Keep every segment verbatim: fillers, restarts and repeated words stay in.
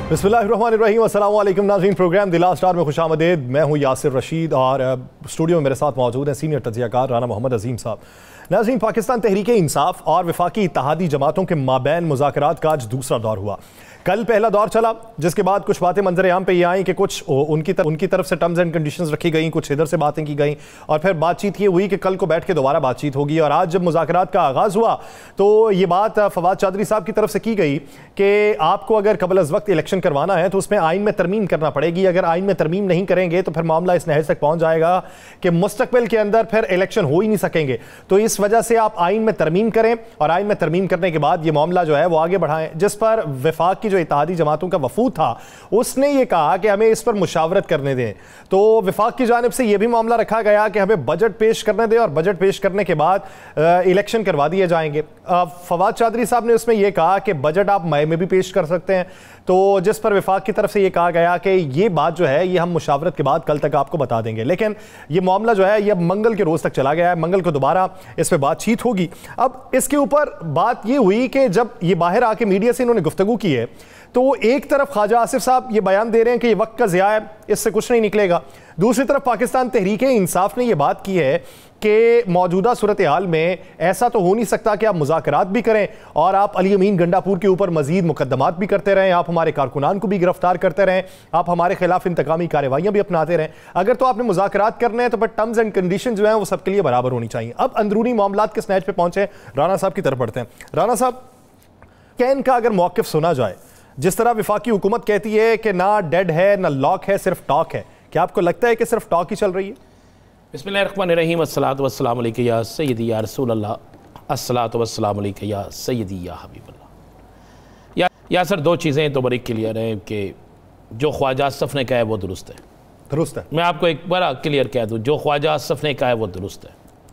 बिस्मिल्लाहिर्रहमानिर्रहीम, अस्सलाम वालेकुम नाज़रीन। प्रोग्राम द लास्ट आवर में खुशामदीद। मैं हूँ यासिर रशीद और स्टूडियो में मेरे साथ मौजूद हैं सीनियर तज्ज़ियाकार राना मोहम्मद अजीम साहब। नाज़रीन, पाकिस्तान तहरीक इंसाफ और वफाकी इत्तेहादी जमातों के माबैन मुज़ाकरात का आज दूसरा दौर हुआ। कल पहला दौर चला, जिसके बाद कुछ बातें मंजर आम पे ये आई कि कुछ उनकी तरफ उनकी तरफ से टर्म्स एंड कंडीशंस रखी गई, कुछ इधर से बातें की गई और फिर बातचीत ये हुई कि कल को बैठ के दोबारा बातचीत होगी। और आज जब मुज़ाकरात का आगाज़ हुआ तो ये बात फवाद चौधरी साहब की तरफ से की गई कि आपको अगर कबल अज़ वक्त इलेक्शन करवाना है तो उसमें आइन में तरमीम करना पड़ेगी। अगर आइन में तरमीम नहीं करेंगे तो फिर मामला इस नहज तक पहुँच जाएगा कि मुस्तकबिल के अंदर फिर इलेक्शन हो ही नहीं सकेंगे। तो इस वजह से आप आइन में तरमीम करें और आइन में तरमीम करने के बाद ये मामला जो है वो आगे बढ़ाएं। जिस पर वफाक की जो इत्तेहादी जमातों वफूद था उसने ये कहा कि हमें इस पर मुशावरत करने दें। तो वफाक की जानिब से यह भी मामला रखा गया कि हमें बजट पेश करने दें और बजट पेश करने के बाद इलेक्शन करवा दिए जाएंगे। फवाद चौधरी साहब ने उसमें यह कहा कि बजट आप मई में भी पेश कर सकते हैं। तो जिस पर वफाक की तरफ से यह कहा गया कि ये बात जो है ये हम मुशावरत के बाद कल तक आपको बता देंगे। लेकिन ये मामला जो है यह मंगल के रोज तक चला गया है। मंगल को दोबारा इस पर बातचीत होगी। अब इसके ऊपर बात यह हुई कि जब ये बाहर आके मीडिया से इन्होंने गुफ्तगू की है तो एक तरफ ख्वाजा आसिफ साहब ये बयान दे रहे हैं कि ये वक्त का ज़िया है, इससे कुछ नहीं निकलेगा। दूसरी तरफ पाकिस्तान तहरीक इंसाफ ने यह बात की है कि मौजूदा सूरत हाल में ऐसा तो हो नहीं सकता कि आप मुज़ाकरात भी करें और आप अली अमीन गंडापुर के ऊपर मजीद मुकदमात भी करते रहें, आप हमारे कारकुनान को भी गिरफ्तार करते रहें, आप हमारे खिलाफ इंतकामी कार्रवाइयाँ भी अपनाते रहें। अगर तो आपने मुज़ाकरात करने हैं तो बट टर्म्स एंड कंडीशन जो है वो सबके लिए बराबर होनी चाहिए। अब अंदरूनी मामलात के स्नैच पे पहुंचे, राना साहब की तरफ बढ़ते हैं। राना साहब, क्या इनका अगर मौक़िफ़ सुना जाए, जिस तरह वफाकी हुकूमत कहती है कि ना डेड है ना लॉक है, सिर्फ टॉक है, क्या आपको लगता है कि सिर्फ टॉक ही चल रही है? बिस्मिल्लाहिर्रहमानिर्रहीम, अस्सलातु वस्सलामु अलैका या सय्यदी या रसूल अल्लाह, अस्सलातु वस्सलामु अलैका या सय्यदी या हबीब अल्लाह। या, या सर दो चीज़ें तो बड़ी क्लियर हैं कि जो ख्वाजा असफ ने कहा है वो दुरुस्त है। दुरुस्त है। मैं आपको एक बड़ा क्लियर कह दूँ, जो ख्वाजा असफ ने कहा है वो दुरुस्त है।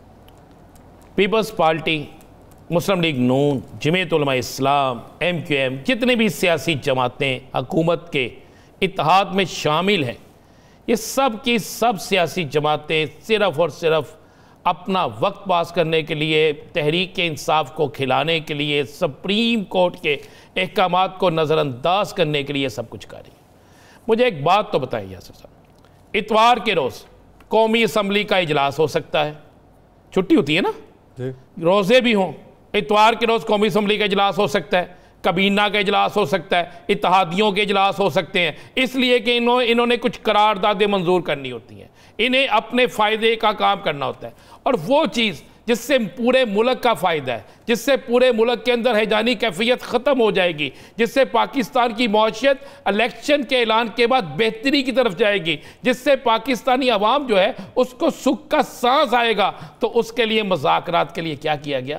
Peoples Party, Muslim League Noon, Jamiat Ulema Islam, M Q M, जितनी भी सियासी जमातें हुकूमत के इत्तेहाद में शामिल हैं, ये सब की सब सियासी जमातें सिर्फ़ और सिर्फ अपना वक्त पास करने के लिए, तहरीक इंसाफ को खिलाने के लिए, सुप्रीम कोर्ट के अहकामात को नज़रअंदाज करने के लिए सब कुछ कर रही है। मुझे एक बात तो बताएं यासिर साहब, इतवार के रोज़ कौमी असम्बली का इजलास हो सकता है, छुट्टी होती है ना, रोज़े भी हों, इतवार के रोज़ कौमी असम्बली का इजलास हो सकता है, कबीना का इजलास हो सकता है, इत्तेहादियों के इजलास हो सकते हैं, इसलिए कि इन्हों इन्होंने कुछ करारदादें मंजूर करनी होती हैं, इन्हें अपने फ़ायदे का काम करना होता है। और वो चीज़ जिससे पूरे मुल्क का फ़ायदा है, जिससे पूरे मुल्क के अंदर हैजानी कैफियत ख़त्म हो जाएगी, जिससे पाकिस्तान की मौशियत इलेक्शन के ऐलान के बाद बेहतरी की तरफ जाएगी, जिससे पाकिस्तानी अवाम जो है उसको सुख का सांस आएगा, तो उसके लिए मुज़ाकरात के लिए क्या किया गया?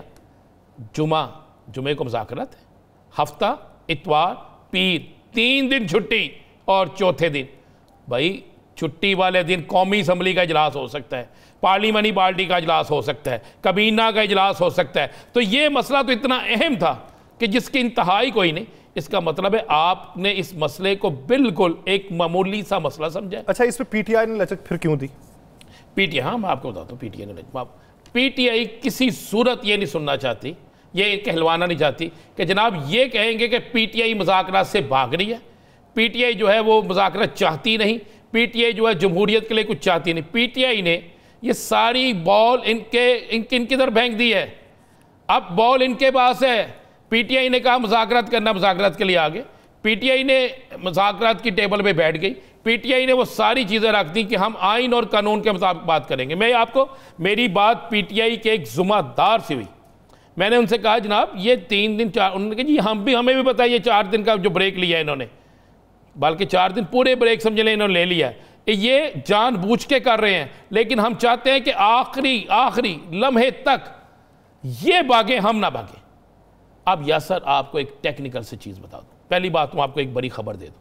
जुमा, जुमे को मुज़ाकरात है, हफ्ता, इतवार, पीर, तीन दिन छुट्टी और चौथे दिन भाई छुट्टी वाले दिन कौमी असम्बली का इजलास हो सकता है, पार्लिमानी पार्टी का इजलास हो सकता है, कबीना का इजलास हो सकता है। तो ये मसला तो इतना अहम था कि जिसकी इंतहाई कोई नहीं। इसका मतलब है आपने इस मसले को बिल्कुल एक मामूली सा मसला समझा। अच्छा, इस पर पीटीआई ने लचक फिर क्यों दी? पीटीआई, हाँ मैं आपको बताता हूँ, पीटीआई ने लचक, पीटीआई किसी सूरत ये नहीं सुनना चाहती, ये कहलवाना नहीं चाहती कि जनाब ये कहेंगे कि पीटीआई मुज़ाकरात से भाग रही है, पीटीआई जो है वो मुज़ाकरात चाहती नहीं, पीटीआई जो है जमहूरियत के लिए कुछ चाहती नहीं। पीटीआई ने ये सारी बॉल इनके इनके इनकी तरफ फेंक दी है, अब बॉल इनके पास है। पीटीआई ने कहा मुज़ाकरात करना, मुज़ाकरात के लिए आ गए, पीटीआई ने मुज़ाकरात की टेबल पे बैठ गई, पीटीआई ने वो सारी चीज़ें रख दी कि हम आइन और कानून के मुताबिक बात करेंगे। मैं आपको, मेरी बात पीटीआई के एक जुम्मेदार से हुई, मैंने उनसे कहा जनाब ये तीन दिन चार, उन्होंने कहा जी हम भी, हमें भी पता है ये चार दिन का जो ब्रेक लिया है इन्होंने, बल्कि चार दिन पूरे ब्रेक समझ लें इन्होंने ले लिया है, ये जानबूझ के कर रहे हैं, लेकिन हम चाहते हैं कि आखिरी आखिरी लम्हे तक ये भागे, हम ना भागे। अब यासर आपको एक टेक्निकल से चीज़ बता दूँ, पहली बात मैं आपको एक बड़ी खबर दे दूँ,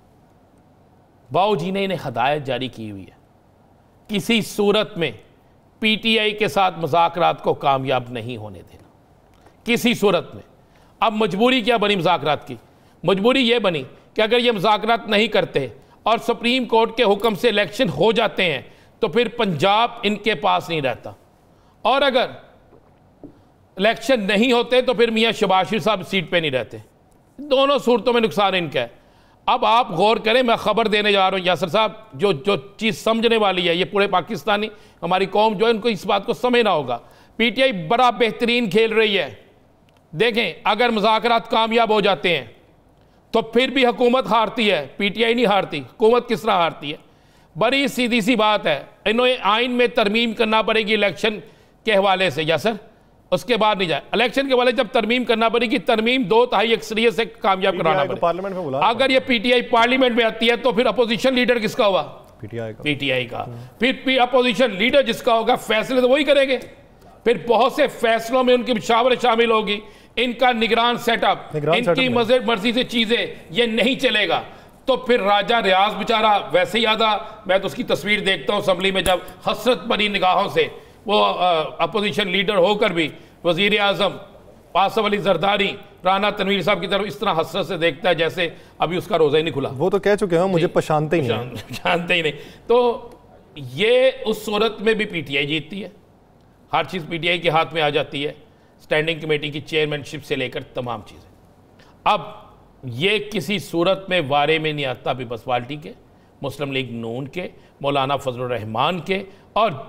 बाऊ जी ने इन्हें हदायत जारी की हुई है, किसी सूरत में पीटीआई के साथ मुज़ाकरात को कामयाब नहीं होने देना, किसी सूरत में। अब मजबूरी क्या बनी मुज़ाकरात की? मजबूरी ये बनी कि अगर ये मुज़ाकरात नहीं करते और सुप्रीम कोर्ट के हुक्म से इलेक्शन हो जाते हैं तो फिर पंजाब इनके पास नहीं रहता, और अगर इलेक्शन नहीं होते तो फिर मियाँ शबाश शरीफ साहब सीट पे नहीं रहते। दोनों सूरतों में नुकसान इनका है। अब आप गौर करें, मैं खबर देने जा रहा हूँ यासर साहब, जो जो चीज़ समझने वाली है, ये पूरे पाकिस्तानी हमारी कौम जो है उनको इस बात को समझना होगा। पीटीआई बड़ा बेहतरीन खेल रही है। देखें, अगर मुज़ाकरात कामयाब हो जाते हैं तो फिर भी हुकूमत हारती है, पीटीआई नहीं हारती। हुकूमत किस तरह हारती है? बड़ी सीधी सी बात है, इन्हें आइन में तरमीम करना पड़ेगी इलेक्शन के हवाले से, या सर उसके बाद नहीं जाए। इलेक्शन के वाले जब तरमीम करना पड़ेगी, तरमीम दो तिहाई अक्सरियत से कामयाब कराना पड़ेगा। पार्लियामेंट में बुला, अगर ये पीटीआई पार्लियामेंट में आती है तो फिर अपोजिशन लीडर किसका हुआ? पीटीआई का। पीटीआई का। फिर अपोजिशन लीडर जिसका होगा, फैसले तो वही करेंगे। फिर बहुत से फैसलों में उनकी मुशावरत शामिल होगी, इनका निगरान सेटअप, इनकी मर्जी से चीजें ये नहीं चलेगा। तो फिर राजा रियाज बेचारा वैसे ही आधा, मैं तो उसकी तस्वीर देखता हूँ असम्बली में, जब हसरत भरी निगाहों से वो अपोजिशन लीडर होकर भी वजीर आजम आसफ अली जरदारी, राना तनवीर साहब की तरफ इस तरह हसरत से देखता है जैसे अभी उसका रोजा ही नहीं खुला। वो तो कह चुके हैं मुझे पहचानते ही नहीं, जानते ही नहीं। तो ये उस सूरत में भी पीटीआई जीतती है, हर चीज़ पीटीआई के हाथ में आ जाती है, स्टैंडिंग कमेटी की चेयरमैनशिप से लेकर तमाम चीज़ें। अब ये किसी सूरत में वारे में नहीं आता पीपल्स पार्टी के, मुस्लिम लीग नून के, मौलाना फजलुर रहमान के और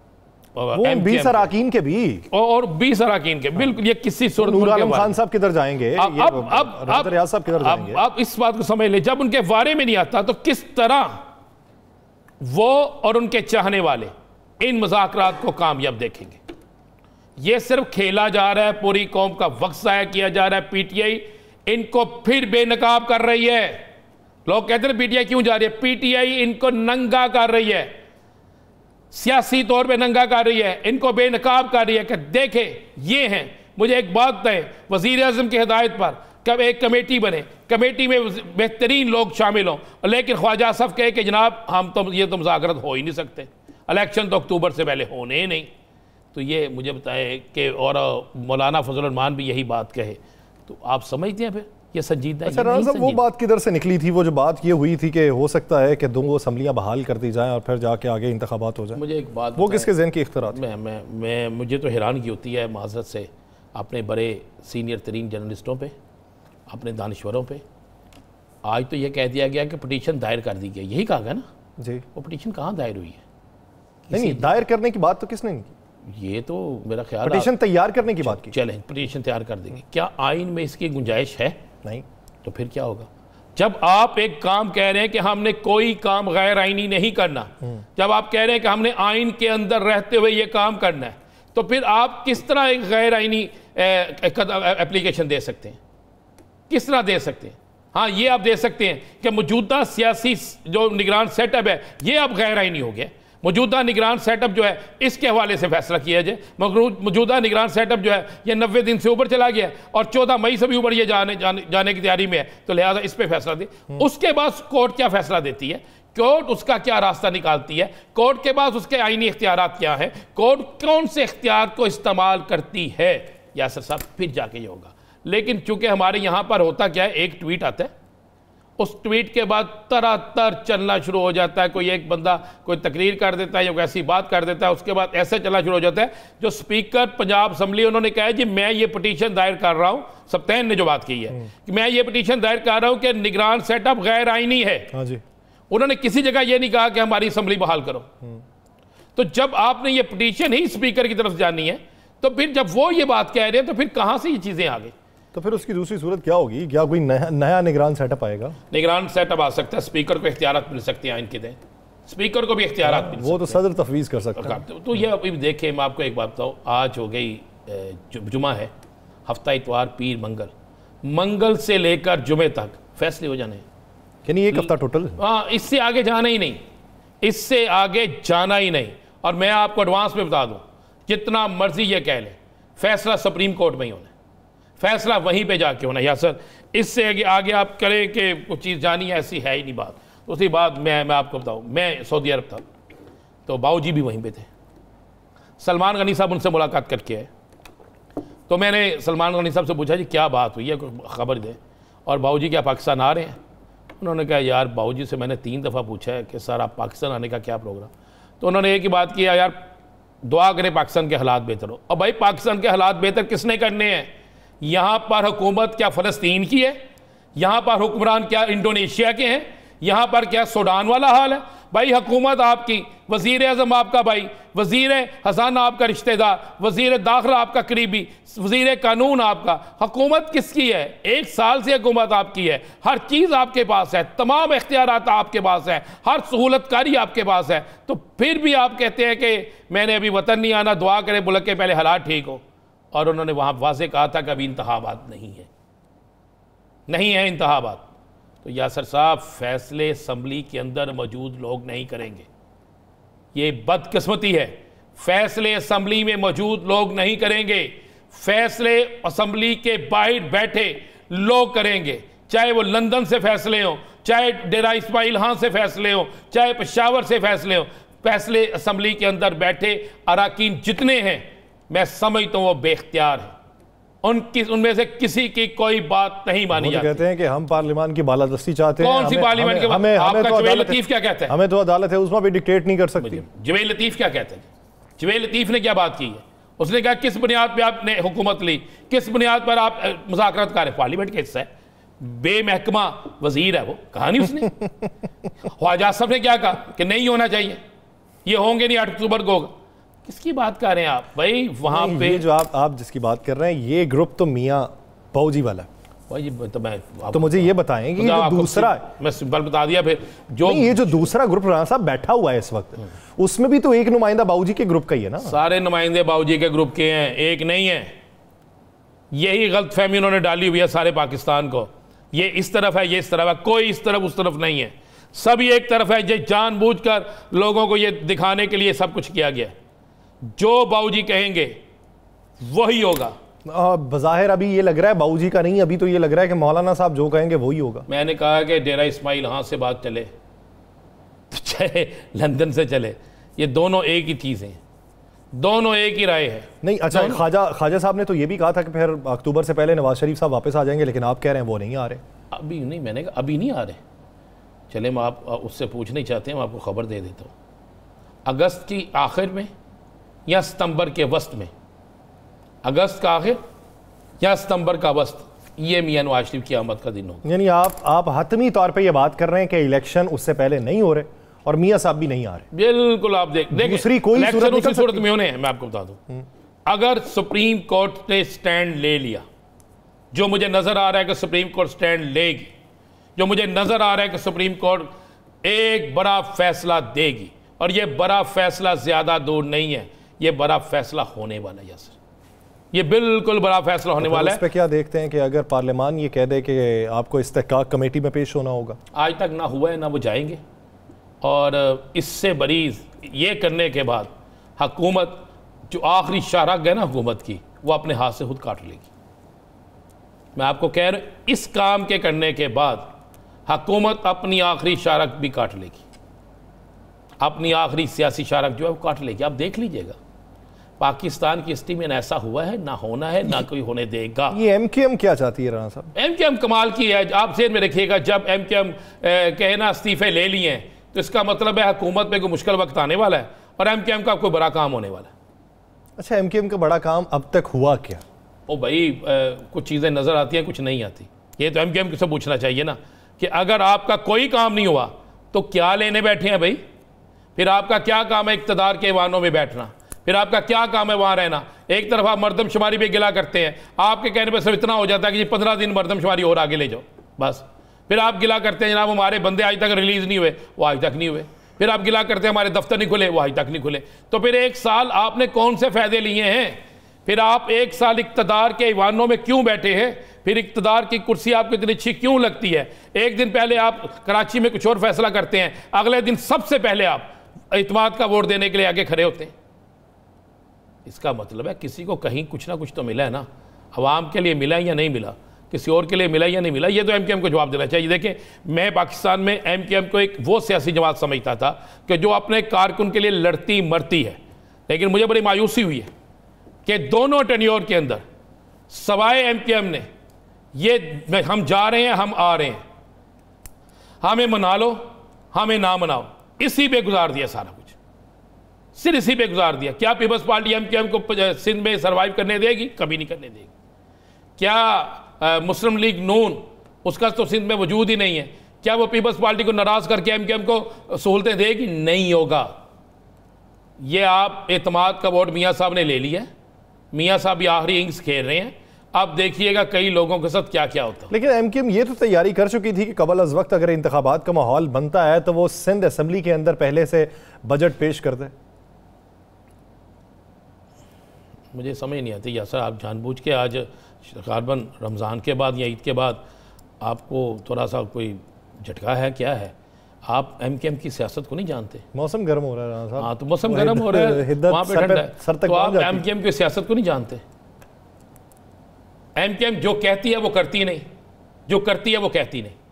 बीस अराकीन के भी और बीस अराकीन के, बिल्कुल ये किसी सूरत। नूर आलम खान साहब किधर जाएंगे? अब अब अब रियाज साहब किधर जाएंगे? अब इस बात को समझ ले, जब उनके वारे में नहीं आता तो किस तरह वो और उनके चाहने वाले इन मुज़ाकरात को कामयाब देखेंगे? ये सिर्फ खेला जा रहा है, पूरी कौम का वक्त ज़ाया किया जा रहा है। पीटीआई इनको फिर बेनकाब कर रही है। लोग कहते हैं पीटीआई क्यों जा रही है? पीटीआई इनको नंगा कर रही है, सियासी तौर पे नंगा कर रही है, इनको बेनकाब कर रही है कि देखे ये हैं। मुझे एक बात है, वज़ीर आज़म की हिदायत पर कब एक कमेटी बने, कमेटी में बेहतरीन लोग शामिल हों, लेकिन ख्वाजा साहब कहे कि जनाब हम तो ये तो मुज़ाकरात हो ही नहीं सकते, इलेक्शन तो अक्टूबर से पहले होने ही नहीं। तो ये मुझे बताए कि, और मौलाना फजलुर रहमान भी यही बात कहे, तो आप समझते हैं फिर ये संजीदा? अच्छा राना साहब, वो बात किधर से निकली थी? वो जो बात ये हुई थी कि हो सकता है कि दो असम्बलियाँ बहाल कर दी जाएं और फिर जाके आगे इंतखाबात हो जाए। मुझे एक बात, वो किसके ज़हन की इख्तिरात? मैं मैं मैं मुझे तो हैरानगी होती है माज़रत से अपने बड़े सीनियर तरीन जर्नलिस्टों पे, अपने दानिश्वरों पे। आज तो ये कह दिया गया कि पटिशन दायर कर दी गई, यही कहा गया ना जी? वो पटिशन कहाँ दायर हुई है? नहीं, दायर करने की बात तो किसने नहीं की? ये तो मेरा ख्याल, पटिशन तैयार करने की बात की। चलें, पटिशन तैयार कर देंगे, क्या आइन में इसकी गुंजाइश है? नहीं। तो फिर क्या होगा? जब आप एक काम कह रहे हैं कि हमने कोई काम गैर आइनी नहीं करना, जब आप कह रहे हैं कि हमने आइन के अंदर रहते हुए ये काम करना है, तो फिर आप किस तरह एक गैर आइनी एप्लीकेशन दे सकते हैं? किस तरह दे सकते हैं? हाँ, ये आप दे सकते हैं कि मौजूदा सियासी जो निगरान सेटअप है ये अब गैर आइनी हो गया। मौजूदा निगरान सेटअप जो है इसके हवाले से फैसला किया जाए। मौजूदा निगरान सेटअप जो है ये नब्बे दिन से ऊपर चला गया और चौदह मई से भी ऊपर ये जाने जाने जाने की तैयारी में है, तो लिहाजा इस पर फैसला दे। उसके बाद कोर्ट क्या फैसला देती है, कोर्ट उसका क्या रास्ता निकालती है, कोर्ट के बाद उसके आईनी इख्तियारात क्या है, कोर्ट कौन से इख्तियार को इस्तेमाल करती है, यासर साहब फिर जाके ये होगा। लेकिन चूंकि हमारे यहाँ पर होता क्या है, एक ट्वीट आता है, उस ट्वीट के बाद तरातर चलना शुरू हो जाता है। कोई एक बंदा कोई तकरीर कर देता है या कोई ऐसी बात कर देता है, उसके बाद ऐसे चलना शुरू हो जाता है। जो स्पीकर पंजाब असम्बली उन्होंने कहा है जी मैं ये पटिशन दायर कर रहा हूँ, सप्तान ने जो बात की है कि मैं ये पटिशन दायर कर रहा हूँ कि निगरान सेटअप गैर आइनी है। हाँ जी। उन्होंने किसी जगह ये नहीं कहा कि हमारी असम्बली बहाल करो। तो जब आपने ये पटिशन ही स्पीकर की तरफ जानी है, तो फिर जब वो ये बात कह रहे हैं तो फिर कहाँ से ये चीज़ें आ गई? तो फिर उसकी दूसरी सूरत क्या होगी? क्या कोई नया नया निगरान सेटअप आएगा? निगरान सेटअप आ सकता है, स्पीकर को इख्तियारात मिल सकते हैं आइन के दें, स्पीकर को भी इख्तियारात मिल सकते हैं, वो तो सदर तफवीज़ कर सकता है। तो, तो ये अभी देखें, मैं आपको एक बात बताऊँ, आज हो गई जुमा है, हफ्ता इतवार पीर मंगल, मंगल से लेकर जुमे तक फैसले हो जाने, यानी एक हफ्ता टोटल। हाँ, इससे आगे जाना ही नहीं, इससे आगे जाना ही नहीं। और मैं आपको एडवांस में बता दूँ, जितना मर्जी ये कह लें, फैसला सुप्रीम कोर्ट में ही होना, फैसला वहीं पे जाके होना। या सर इससे आगे, आगे आप करें कि कुछ चीज़ जानी है, ऐसी है ही नहीं बात। उसी बात मैं मैं आपको बताऊँ, मैं सऊदी अरब था तो बाऊजी भी वहीं पे थे, सलमान गनी साहब उनसे मुलाकात करके आए। तो मैंने सलमान गनी साहब से पूछा जी क्या बात हुई है, खबर दें, और बाऊजी क्या पाकिस्तान आ रहे हैं? उन्होंने कहा यार बाऊजी से मैंने तीन दफ़ा पूछा है कि सर आप पाकिस्तान आने का क्या प्रोग्राम। तो उन्होंने एक ही बात किया, यार दुआ करें पाकिस्तान के हालात बेहतर हो। और भाई पाकिस्तान के हालात बेहतर किसने करने हैं? यहाँ पर हुकूमत क्या फ़लस्तीन की है यहाँ पर हुक्मरान क्या इंडोनेशिया के हैं, यहाँ पर क्या सूडान वाला हाल है। भाई हुकूमत आपकी, वज़ीर आज़म आपका भाई, वज़ीर खजाना आपका रिश्तेदार, वज़ीर दाखिला आपका करीबी, वज़ीर कानून आपका, हुकूमत किसकी है? एक साल से हुकूमत आपकी है, हर चीज़ आपके पास है, तमाम इख्तियारात आपके पास है, हर सहूलतकारी आपके पास है, तो फिर भी आप कहते हैं कि मैंने अभी वतन नहीं आना, दुआ करें मुल्क के पहले हालात ठीक हो। और उन्होंने वहाँ वाज़े कहा था कि अभी इंतखाबात नहीं है, नहीं है इंतखाबात। तो यासर साहब, फैसले असम्बली के अंदर मौजूद लोग नहीं करेंगे, ये बदकिस्मती है। फैसले असम्बली में मौजूद लोग नहीं करेंगे, फैसले असम्बली के बाहर बैठे लोग करेंगे, चाहे वो लंदन से फैसले हों, चाहे डेरा इस्माइल खां से फैसले हों, चाहे पेशावर से फैसले हों। फैसले असम्बली के अंदर बैठे अरकान जितने हैं, मैं समझता हूँ वो बेख्तियार है, उनकी उनमें से किसी की कोई बात नहीं मानी जाती। कहते हैं कि हम पार्लियामान की बालादस्ती चाहते हैं। कौन सी पार्लियामान की? हमें, आपका जुबैर लतीफ क्या कहता है? हमें तो अदालत है, उसमें भी डिक्टेट नहीं कर सकती। जुबैर लतीफ क्या कहते हैं? जुबैर लतीफ ने क्या बात की है? उसने कहा किस बुनियाद पर आपने हुकूमत ली, किस बुनियाद पर आप मुज़ाकरात कर रहे? पार्लियामेंट का हिस्सा है, बेमहकमा वजीर है वो, कहा नहीं उसने। ख्वाजा साहब ने क्या कहा कि नहीं होना चाहिए, ये होंगे नहीं, आठ अक्टूबर को होगा। किसकी बात कर रहे हैं आप भाई? वहाँ पे जो आप आप जिसकी बात कर रहे हैं, ये ग्रुप तो मियाँ बाऊजी वाला है भाई। तो मैं तो मुझे ये बताएं कि जो दूसरा, मैं सिंपल बता दिया फिर, जो ये जो दूसरा ग्रुप राणा साहब बैठा हुआ है इस वक्त, उसमें भी तो एक नुमाइंदा बाऊजी के ग्रुप का ही है ना। सारे नुमाइंदे बाऊजी के ग्रुप के हैं, एक नहीं है। यही गलतफहमी उन्होंने डाली हुई है सारे पाकिस्तान को, ये इस तरफ है, ये इस तरफ है, कोई इस तरफ उस तरफ नहीं है, सभी एक तरफ है। ये जानबूझकर लोगों को ये दिखाने के लिए सब कुछ किया गया। जो बाऊजी कहेंगे वही होगा। बज़ाहिर अभी ये लग रहा है बाऊजी का नहीं, अभी तो ये लग रहा है कि मौलाना साहब जो कहेंगे वही होगा। मैंने कहा कि डेरा इस्माइल खां से बात चले तो चाहे लंदन से चले, ये दोनों एक ही चीज़ हैं, दोनों एक ही राय है। नहीं अच्छा, ख्वाजा ख्वाजा साहब ने तो ये भी कहा था कि फिर अक्टूबर से पहले नवाज शरीफ साहब वापस आ जाएंगे, लेकिन आप कह रहे हैं वो नहीं आ रहे। अभी नहीं, मैंने कहा अभी नहीं आ रहे। चले, मैं आप उससे पूछना ही चाहते हैं, मैं आपको खबर दे देता हूँ। अगस्त की आखिर में या सितंबर के वस्त में, अगस्त का आखिर या सितंबर का वस्त, ये मियां नवाज शरीफ की आमद का दिन होगा। यानी आप आप हतमी तौर पे ये बात कर रहे हैं कि इलेक्शन उससे पहले नहीं हो रहे और मियां साहब भी नहीं आ रहे। बिल्कुल, आप देख देख दूसरी कोई सूरत उसी सूरत में होने हैं। मैं आपको बता दूं, अगर सुप्रीम कोर्ट ने स्टैंड ले लिया, जो मुझे नजर आ रहा है कि सुप्रीम कोर्ट स्टैंड लेगी, जो मुझे नजर आ रहा है कि सुप्रीम कोर्ट एक बड़ा फैसला देगी, और ये बड़ा फैसला ज्यादा दूर नहीं है, ये बड़ा फैसला होने वाला है। यासर, ये बिल्कुल बड़ा फैसला होने वाला है। इस पे क्या देखते हैं कि अगर पार्लियामान ये कह दे कि आपको इस्तेहकाक कमेटी में पेश होना होगा? आज तक ना हुआ है ना वो जाएंगे, और इससे बरीज ये करने के बाद हुकूमत जो आखिरी शाहराह है ना हुकूमत की, वो अपने हाथ से खुद काट लेगी। मैं आपको कह रहा हूँ, इस काम के करने के बाद हुकूमत अपनी आखिरी शाहराह भी काट लेगी, अपनी आखिरी सियासी शाहराह जो है वो काट लेगी। आप देख लीजिएगा, पाकिस्तान की हिस्ट्री में ऐसा हुआ है, ना होना है, ना कोई होने देगा। ये एम क्यू एम क्या चाहती है राणा साहब? एम क्यू एम कमाल की है। आप जेहन में रखिएगा, जब एम क्यू एम कहना इस्तीफे ले लिए हैं तो इसका मतलब है हुकूमत में कोई मुश्किल वक्त आने वाला है और एम क्यू एम का कोई बड़ा काम होने वाला है। अच्छा, एम क्यू एम का बड़ा काम अब तक हुआ क्या? ओ भाई, आ, कुछ चीज़ें नज़र आती हैं, कुछ नहीं आती। ये तो एम क्यू एम से पूछना चाहिए ना कि अगर आपका कोई काम नहीं हुआ तो क्या लेने बैठे हैं भाई? फिर आपका क्या काम है इक़्तिदार के ऐवानों में बैठना? फिर आपका क्या काम है वहाँ रहना? एक तरफ आप मरदमशुमारी पे गिला करते हैं, आपके कहने पर सिर्फ इतना हो जाता है कि जी पंद्रह दिन मरदमशुमारी और आगे ले जाओ बस। फिर आप गिला करते हैं जनाब हमारे बंदे आज तक रिलीज़ नहीं हुए, वो आज तक नहीं हुए। फिर आप गिला करते हैं हमारे दफ्तर नहीं खुले, वो आज तक नहीं खुले। तो फिर एक साल आपने कौन से फ़ायदे लिए हैं? फिर आप एक साल इक़्तिदार के ऐवानों में क्यों बैठे हैं? फिर इक़्तिदार की कुर्सी आपको इतनी अच्छी क्यों लगती है? एक दिन पहले आप कराची में कुछ और फैसला करते हैं, अगले दिन सबसे पहले आप इत्मीनान का वोट देने के लिए आगे खड़े होते हैं। इसका मतलब है किसी को कहीं कुछ ना कुछ तो मिला है ना, अवाम के लिए मिला या नहीं मिला, किसी और के लिए मिला या नहीं मिला, ये तो एम क्यू एम को जवाब देना चाहिए। देखें, मैं पाकिस्तान में एम क्यू एम को एक वो सियासी जमात समझता था कि जो अपने कारकुन के लिए लड़ती मरती है, लेकिन मुझे बड़ी मायूसी हुई है कि दोनों टेन्योर के अंदर सवाए एम क्यू एम ने ये हम जा रहे हैं, हम आ रहे हैं, हमें मना लो, हमें ना मनाओ, इसी पे गुजार दिया सारा कुछ, सिर्फ इसी पे गुजार दिया। क्या Peoples Party M Q M को सिंध में सर्वाइव करने देगी? कभी नहीं करने देगी। क्या आ, मुस्लिम लीग नून उसका तो सिंध में वजूद ही नहीं है। क्या वो पीपल्स पार्टी को नाराज करके एम क्यू एम को सहूलतें देगी? नहीं होगा। ये आप एतमाद का वोट मियाँ साहब ने ले लिया, मियाँ साहब ये आखिरी इनिंग्स खेल रहे हैं। अब देखिएगा कई लोगों के साथ क्या क्या होता है। लेकिन एमक्यूएम ये तो तैयारी कर चुकी थी कि कबल अज वक्त अगर इंतखाबात का माहौल बनता है तो वो सिंध असेंबली के अंदर पहले से बजट पेश कर दे। मुझे समझ नहीं आती यासर, आप जानबूझ के आज ग़ालिबन रमज़ान के बाद या ईद के बाद आपको थोड़ा सा कोई झटका है, क्या है? आप एमक्यूएम की सियासत को नहीं जानते। मौसम गर्म हो रहा है। हाँ तो मौसम गर्म हो रहा है, वहाँ पे ठंडा है, तो आप एमक्यूएम की सियासत को नहीं जानते। एमक्यूएम जो कहती है वो करती नहीं, जो करती है वो कहती नहीं।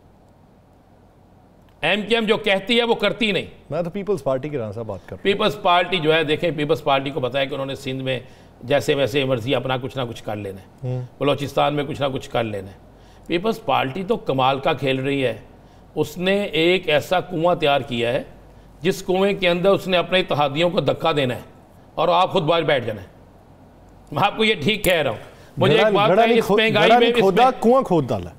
एमक्यूएम जो कहती है वो करती नहीं। मैं तो पीपल्स पार्टी की राना साहब बात कर रहा हूं। पीपल्स पार्टी जो है, देखें, पीपल्स पार्टी को बताया कि उन्होंने सिंध में जैसे वैसे मर्जी अपना कुछ ना कुछ कर लेना है, बलोचिस्तान में कुछ ना कुछ कर लेना है। पीपल्स पार्टी तो कमाल का खेल रही है। उसने एक ऐसा कुआं तैयार किया है जिस कुएं के अंदर उसने अपने इत्तेहादियों को धक्का देना है और आप खुद बाहर बैठ जाना है। मैं आपको ये ठीक कह रहा हूँ। मुझे एक बात है, इस महंगाई में खोदा कुआं खोद डाला,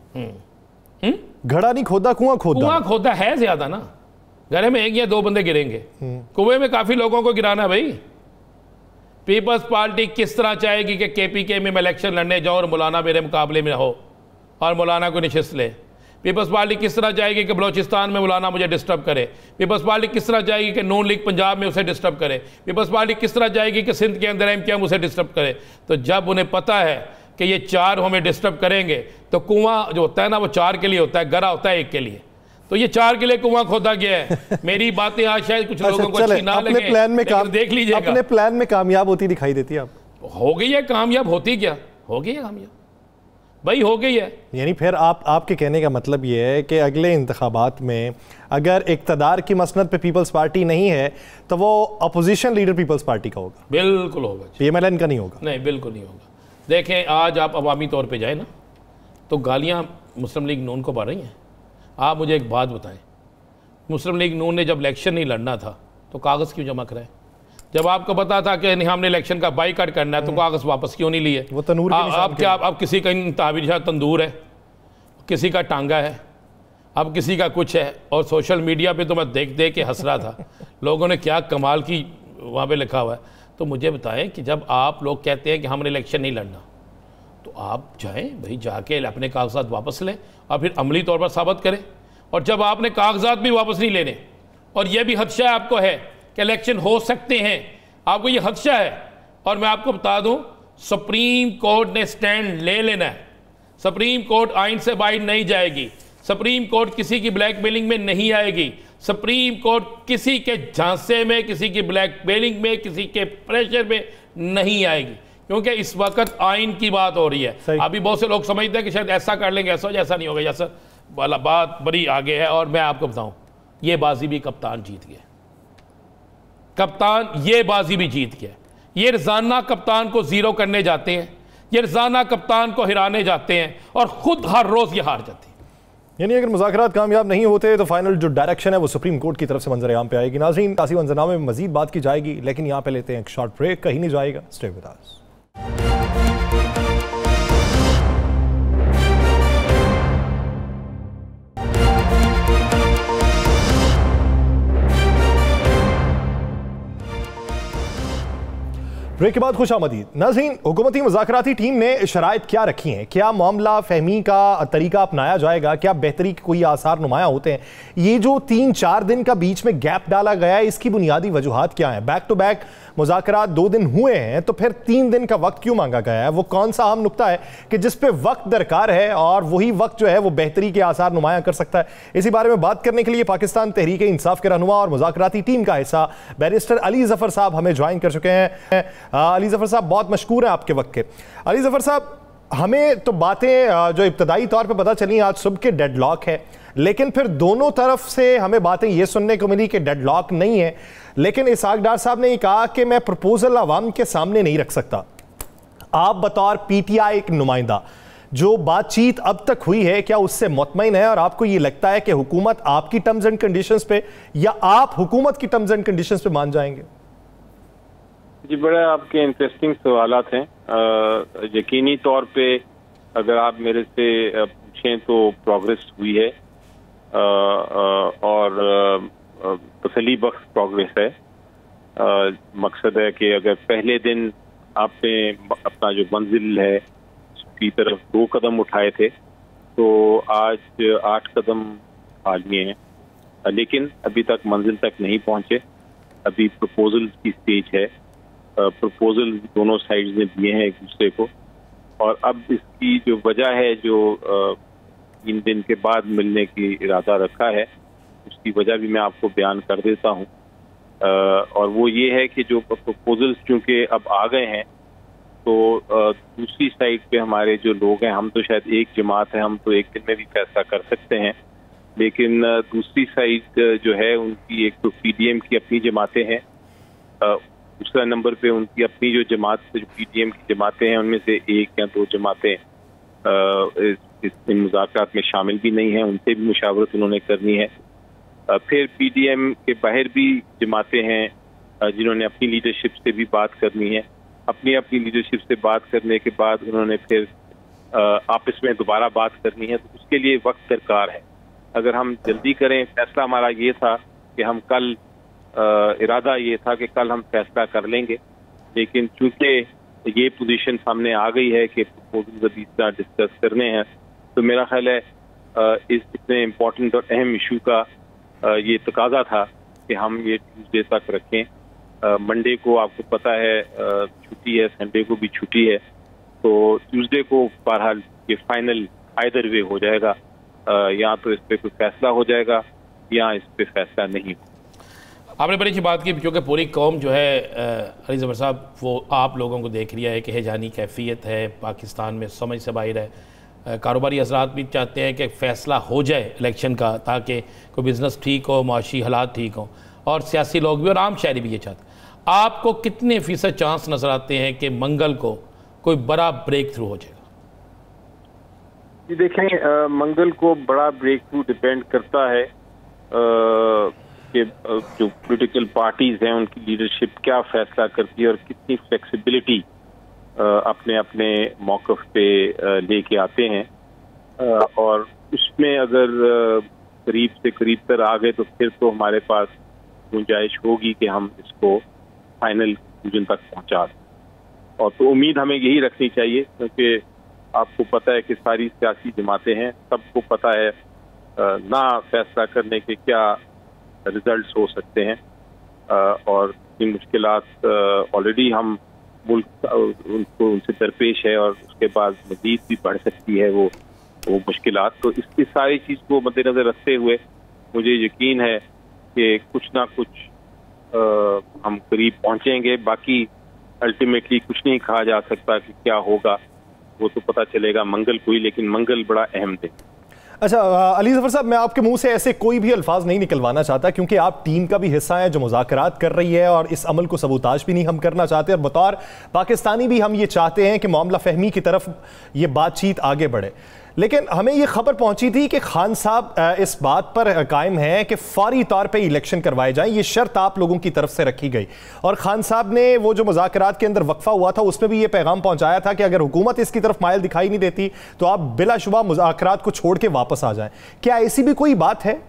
घड़ा नहीं खोदा कुआं खोद डाला। कुआं खोदा है ज्यादा ना, घरे में एक या दो बंदे गिरेंगे, कुएं में काफी लोगों को गिराना भाई। पीपल्स पार्टी किस तरह चाहेगी कि केपीके में मैं इलेक्शन लड़ने जाऊं और मौलाना मेरे मुकाबले में हो और मौलाना को निशिस्त ले? पीपल्स पार्टी किस तरह चाहेगी कि बलोचिस्तान में मौलाना मुझे डिस्टर्ब करे? पीपल्स पार्टी किस तरह चाहेगी कि नून लीग पंजाब में उसे डिस्टर्ब करे? पीपल्स पार्टी किस तरह चाहेगी कि सिंध के अंदर एमक्यूएम उसे डिस्टर्ब करे? तो जब उन्हें पता है कि ये चार हमें डिस्टर्ब करेंगे तो कुआं जो होता है ना वो चार के लिए होता है, गरा होता है एक के लिए। तो ये चार के लिए कुआं खोदा गया है। मेरी बातें आज शायद कुछ लोगों को अच्छी ना लगे, प्लान में काम देख लीजिएगा, अपने प्लान में कामयाब होती दिखाई देती है। आप हो गई है कामयाब, होती क्या हो गई है कामयाब भाई, हो गई है। यानी फिर आप आपके कहने का मतलब ये है कि अगले इंतखाबात में अगर इक़्तिदार की मसनद पे पीपल्स पार्टी नहीं है तो वो अपोजिशन लीडर पीपल्स पार्टी का होगा? बिल्कुल होगा। पीएमएलएन का नहीं होगा? नहीं, बिल्कुल नहीं होगा। देखें, आज आप अवामी तौर पे जाए ना तो गालियां मुस्लिम लीग नून को पा रही हैं। आप मुझे एक बात बताएं, मुस्लिम लीग नून ने जब इलेक्शन नहीं लड़ना था तो कागज़ क्यों जमा कराए? जब आपको पता था कि नहीं हमने इलेक्शन का बाइकआउट करना है तो कागज़ वापस क्यों नहीं लिए? वो तनूर आप, आप क्या आप, आप किसी का ताबीर तंदूर है, किसी का टांगा है, अब किसी का कुछ है। और सोशल मीडिया पे तो मैं देख देख के हंस रहा था, लोगों ने क्या कमाल की वहाँ पे लिखा हुआ है। तो मुझे बताएं कि जब आप लोग कहते हैं कि हमने इलेक्शन नहीं लड़ना तो आप जाएं भाई, जाके अपने कागजात वापस लें और फिर अमली तौर पर साबित करें। और जब आपने कागजात भी वापस नहीं लेने और यह भी खदशा है आपको है कि इलेक्शन हो सकते हैं, आपको ये खदशा है, और मैं आपको बता दूं सुप्रीम कोर्ट ने स्टैंड ले लेना है। सुप्रीम कोर्ट आइन से बाहर नहीं जाएगी, सुप्रीम कोर्ट किसी की ब्लैकमेलिंग में नहीं आएगी, सुप्रीम कोर्ट किसी के झांसे में, किसी की ब्लैकमेलिंग में, किसी के प्रेशर में नहीं आएगी, क्योंकि इस वक्त आइन की बात हो रही है। अभी बहुत से लोग समझते हैं कि शायद ऐसा कर लेंगे, ऐसा ऐसा नहीं होगा। ऐसा वाला बात बड़ी आगे है। और मैं आपको बताऊं, ये बाजी भी कप्तान जीत गया, कप्तान ये बाजी भी जीत गया। ये रोजाना कप्तान को जीरो करने जाते हैं, ये रोजाना कप्तान को हिराने जाते हैं और खुद हर रोज ये हार जाते हैं। यानी अगर मुज़ाकरात कामयाब नहीं होते तो फाइनल जो डायरेक्शन है वो सुप्रीम कोर्ट की तरफ से मंजर आम पे आएगी। नाज़रीन, कासी मंजरनामे में मजीद बात की जाएगी, लेकिन यहाँ पे लेते हैं एक शॉर्ट ब्रेक। कहीं नहीं जाएगा, स्टे विद अस। ब्रेक के बाद खुश आमदीद। नाज़रीन, हुकूमती मुज़ाकराती टीम ने शराइत क्या रखी हैं? क्या मामला फहमी का तरीका अपनाया जाएगा? क्या बेहतरी के कोई आसार नुमाया होते हैं? ये जो तीन चार दिन का बीच में गैप डाला गया है, इसकी बुनियादी वजूहात क्या हैं? बैक टू बैक मुज़ाकरात दो दिन हुए हैं तो फिर तीन दिन का वक्त क्यों मांगा गया है? वो कौन सा अहम नुक्ता है कि जिस पे वक्त दरकार है और वही वक्त जो है वो बेहतरी के आसार नुमाया कर सकता है? इसी बारे में बात करने के लिए पाकिस्तान तहरीक इंसाफ के रहनुमा और मुज़ाकराती टीम का हिस्सा बैरिस्टर अली ज़फ़र साहब हमें ज्वाइन कर चुके हैं। अली ज़फ़र साहब, बहुत मशकूर है आपके वक्त के। अली ज़फ़र साहब, हमें तो बातें जो इब्तदाई तौर पे पता चली आज सुबह के डेडलॉक है, लेकिन फिर दोनों तरफ से हमें बातें ये सुनने को मिली कि डेडलॉक नहीं है, लेकिन इसहाक डार साहब ने कहा कि मैं प्रपोजल आवाम के सामने नहीं रख सकता। आप बतौर पीटीआई एक नुमाइंदा, जो बातचीत अब तक हुई है, क्या उससे मुतमईन है और आपको ये लगता है कि हुकूमत आपकी टर्म्स एंड कंडीशंस पे या आप हुकूमत की टर्म्स एंड कंडीशंस पे मान जाएंगे? जी, बड़े आपके इंटरेस्टिंग सवालात हैं। यकीनी तौर पे अगर आप मेरे से पूछें तो प्रोग्रेस हुई है आ, आ, और तसल्ली बख्श प्रोग्रेस है। आ, मकसद है कि अगर पहले दिन आपने अपना जो मंजिल है उसकी तरफ दो कदम उठाए थे तो आज आठ कदम आ लिए हैं, लेकिन अभी तक मंजिल तक नहीं पहुंचे। अभी प्रपोजल की स्टेज है। प्रपोजल दोनों साइड्स ने दिए हैं एक दूसरे को, और अब इसकी जो वजह है जो तीन दिन के बाद मिलने की इरादा रखा है उसकी वजह भी मैं आपको बयान कर देता हूं। और वो ये है कि जो प्रपोजल्स चूंकि अब आ गए हैं तो दूसरी साइड पे हमारे जो लोग हैं, हम तो शायद एक जमात है, हम तो एक दिन में भी फैसला कर सकते हैं, लेकिन दूसरी साइड जो है उनकी एक तो पीडीएम की अपनी जमातें हैं, दूसरा नंबर पे उनकी अपनी जो जमात जो पीडीएम की जमातें हैं उनमें से एक या दो जमातें इस, इस मुज़ाकरात में शामिल भी नहीं हैं, उनसे भी मुशावरत उन्होंने करनी है। फिर पीडीएम के बाहर भी जमातें हैं जिन्होंने अपनी लीडरशिप से भी बात करनी है। अपनी अपनी लीडरशिप से बात करने के बाद उन्होंने फिर आपस में दोबारा बात करनी है, तो उसके लिए वक्त दरकार है। अगर हम जल्दी करें, फैसला हमारा ये था कि हम कल इरादा ये था कि कल हम फैसला कर लेंगे, लेकिन चूंकि ये पोजीशन सामने आ गई है कि प्रपोजल अभी इतना डिस्कस करने हैं, तो मेरा ख्याल है इस इतने इम्पोर्टेंट और अहम इशू का ये तकाजा था कि हम ये ट्यूसडे तक रखें। मंडे को आपको पता है छुट्टी है, संडे को भी छुट्टी है, तो ट्यूसडे को बहरहाल ये फाइनल आइदर वे हो जाएगा, या तो इस पे कोई फैसला हो जाएगा या इस पे फैसला नहीं हो। आपने बड़ी अच्छी बात की, क्योंकि पूरी कौम जो है अली ज़फ़र साहब वो आप लोगों को देख रही है कि हैजानी कैफियत है पाकिस्तान में, समझ से बाहर है। कारोबारी हज़रात भी चाहते हैं कि फ़ैसला हो जाए इलेक्शन का, ताकि कोई बिज़नेस ठीक हो, माशी हालात ठीक हो, और सियासी लोग भी और आम शहरी भी ये चाहते हैं। आपको कितने फ़ीसद चांस नज़र आते हैं कि मंगल को कोई बड़ा ब्रेक थ्रू हो जाएगा? जी देखें, आ, मंगल को बड़ा ब्रेक थ्रू डिपेंड करता है कि जो पॉलिटिकल पार्टीज हैं उनकी लीडरशिप क्या फैसला करती है और कितनी फ्लेक्सिबिलिटी अपने अपने मौक़िफ़ पे लेके आते हैं, और उसमें अगर करीब से करीब तर आ गए तो फिर तो हमारे पास गुंजाइश होगी कि हम इसको फाइनल कंक्लूजन तक पहुंचा दें। और तो उम्मीद हमें यही रखनी चाहिए, क्योंकि आपको पता है कि सारी सियासी जमातें हैं, सबको पता है ना फैसला करने के क्या रिजल्ट्स हो सकते हैं, और इन मुश्किलात ऑलरेडी हम मुल्क उनको उनसे दरपेश है, और उसके बाद मज़ीद भी बढ़ सकती है वो वो मुश्किलात। तो इसकी सारी चीज़ को मद्देनज़र रखते हुए मुझे यकीन है कि कुछ ना कुछ आ, हम करीब पहुंचेंगे। बाकी अल्टीमेटली कुछ नहीं कहा जा सकता कि क्या होगा, वो तो पता चलेगा मंगल को ही, लेकिन मंगल बड़ा अहम दिन। अच्छा अली ज़फ़र साहब, मैं आपके मुंह से ऐसे कोई भी अल्फाज नहीं निकलवाना चाहता, क्योंकि आप टीम का भी हिस्सा हैं जो मुज़ाकरात कर रही है, और इस अमल को सबूताज भी नहीं हम करना चाहते, और बतौर पाकिस्तानी भी हम ये चाहते हैं कि मामला फहमी की तरफ ये बातचीत आगे बढ़े। लेकिन हमें ये खबर पहुंची थी कि खान साहब इस बात पर कायम हैं कि फौरी तौर पे इलेक्शन करवाए जाएं, ये शर्त आप लोगों की तरफ से रखी गई, और खान साहब ने वो जो मुज़ाकरात के अंदर वक्फा हुआ था उसमें भी ये पैगाम पहुंचाया था कि अगर हुकूमत इसकी तरफ माइल दिखाई नहीं देती तो आप बिलाशुबा मुज़ाकरात को छोड़ के वापस आ जाएं। क्या ऐसी भी कोई बात है?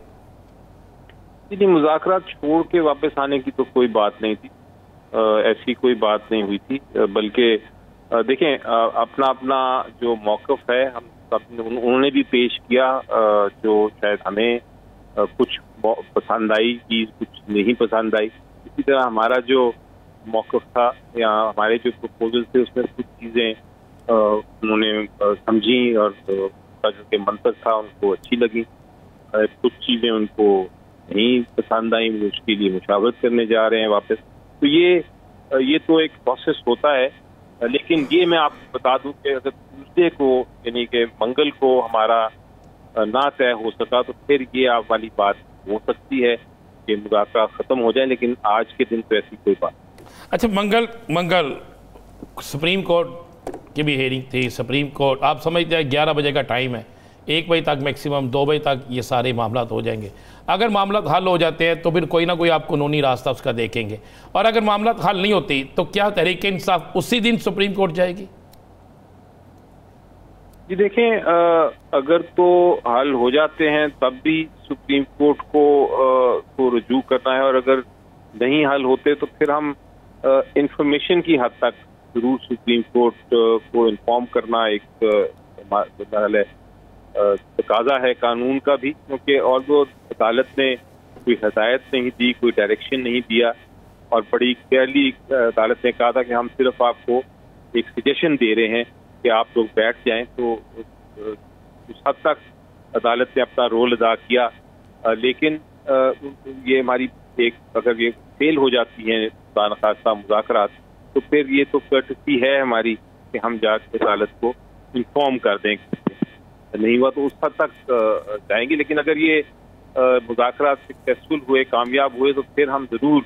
जी, मुज़ाकरात छोड़ के वापस आने की तो कोई बात नहीं थी, ऐसी कोई बात नहीं हुई थी, बल्कि देखें अपना अपना जो मौक़िफ़ है हम उन्होंने भी पेश किया, जो शायद हमें कुछ पसंद आई चीज़, कुछ नहीं पसंद आई। इसी तरह हमारा जो मौक़िफ़ था या हमारे जो प्रपोजल थे उसमें कुछ चीज़ें उन्होंने समझी और जो मंतक था उनको अच्छी लगी, कुछ चीज़ें उनको नहीं पसंद आई, वो उसके लिए मुशावरत करने जा रहे हैं वापस। तो ये ये तो एक प्रोसेस होता है, लेकिन ये मैं आपको बता दूं कि अगर ट्यूसडे को यानी कि मंगल को हमारा ना तय हो सका तो फिर ये आप वाली बात हो सकती है कि मुज़ाकरा ख़त्म हो जाए, लेकिन आज के दिन तो ऐसी कोई बात नहीं। अच्छा, मंगल मंगल सुप्रीम कोर्ट की भी हेयरिंग थी। सुप्रीम कोर्ट आप समझते हैं ग्यारह बजे का टाइम है, एक बजे तक मैक्सिमम, दो बजे तक ये सारे मामला हो जाएंगे। अगर मामला हल हो जाते हैं तो फिर कोई ना कोई आप कानूनी रास्ता उसका देखेंगे, और अगर मामला हल नहीं होती तो क्या तहरीक इंसाफ उसी दिन सुप्रीम कोर्ट जाएगी? जी देखें, अगर तो हल हो जाते हैं तब भी सुप्रीम कोर्ट को को रुजू करना है, और अगर नहीं हल होते तो फिर हम इंफॉर्मेशन की हद तक जरूर सुप्रीम कोर्ट को इन्फॉर्म करना एक तकाजा है कानून का भी, क्योंकि और वो अदालत ने कोई हदायत नहीं दी, कोई डायरेक्शन नहीं दिया, और बड़ी क्लियरली अदालत ने कहा था कि हम सिर्फ आपको एक सजेशन दे रहे हैं कि आप लोग बैठ जाएं। तो उस हद तक अदालत ने अपना रोल अदा किया, लेकिन ये हमारी एक अगर ये फेल हो जाती है खासा मुज़ाकरात, तो फिर ये तो कर्टसी है हमारी कि हम जाकर अदालत को इन्फॉर्म कर दें। नहीं हुआ तो उस हद तक जाएंगे, लेकिन अगर ये मुज़ाकरात सक्सेसफुल हुए, कामयाब हुए, तो फिर हम ज़रूर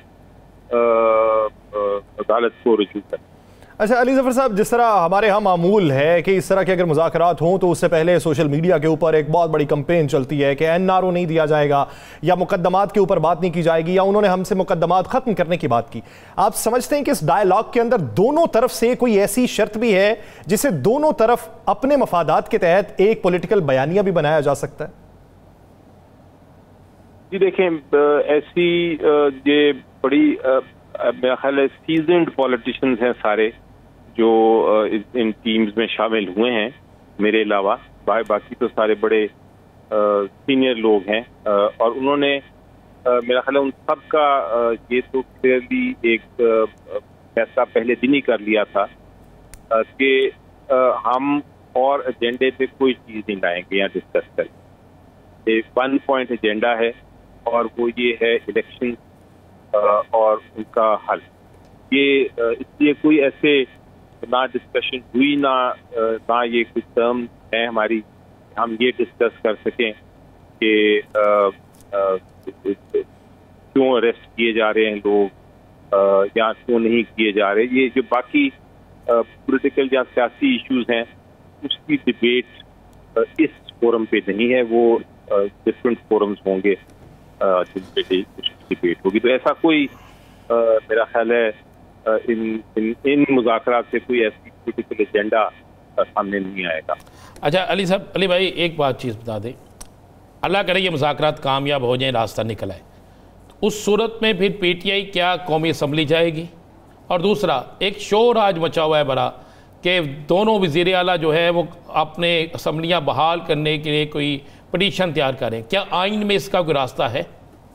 अदालत को रुजू करें। अच्छा अली ज़फ़र साहब, जिस तरह हमारे यहाँ मामूल है कि इस तरह के अगर मुज़ाकरात हों तो उससे पहले सोशल मीडिया के ऊपर एक बहुत बड़ी कंपेन चलती है कि एन आर ओ नहीं दिया जाएगा, या मुकद्दमात के ऊपर बात नहीं की जाएगी, या उन्होंने हमसे मुकद्दमात ख़त्म करने की बात की। आप समझते हैं कि इस डायलॉग के अंदर दोनों तरफ से कोई ऐसी शर्त भी है जिसे दोनों तरफ अपने मफादात के तहत एक पॉलिटिकल बयानिया भी बनाया जा सकता है? जी देखें, ऐसी ये बड़ी मेरा ख्याल है सीजन्ड पॉलिटिशियंस हैं सारे जो इन टीम्स में शामिल हुए हैं, मेरे अलावा बाकी तो सारे बड़े सीनियर लोग हैं, और उन्होंने मेरा ख्याल है उन सब का ये तो क्लियरली एक फैसला पहले दिन ही कर लिया था कि हम और एजेंडे पे कोई चीज़ नहीं लाएंगे या डिस्कस करेंगे। एक वन पॉइंट एजेंडा है और वो ये है इलेक्शन और उनका हल। ये इसलिए कोई ऐसे ना डिस्कशन हुई, ना ना ये कुछ टर्म है हमारी हम ये डिस्कस कर सकें कि क्यों अरेस्ट किए जा रहे हैं लोग या क्यों नहीं किए जा रहे। ये जो बाकी पॉलिटिकल या सियासी इश्यूज हैं उसकी डिबेट इस फोरम पे नहीं है, वो डिफरेंट फोरम्स होंगे जिन पे डिबेट होगी। तो ऐसा कोई मेरा ख्याल है इन इन, इन मुज़ाकरात से कोई ऐसी पॉलिटिकल एजेंडा सामने नहीं आएगा। अच्छा अली साहब, अली भाई एक बात चीज़ बता दें, अल्लाह करे ये मुज़ाकरात कामयाब हो जाए, रास्ता निकल आए, तो उस सूरत में फिर पीटीआई क्या कौमी असम्बली जाएगी? और दूसरा एक शोर आज मचा हुआ है बड़ा कि दोनों वज़ीर आला जो है वो अपने असम्बलियाँ बहाल करने के लिए कोई पटिशन तैयार करें, क्या आइन में इसका कोई रास्ता है?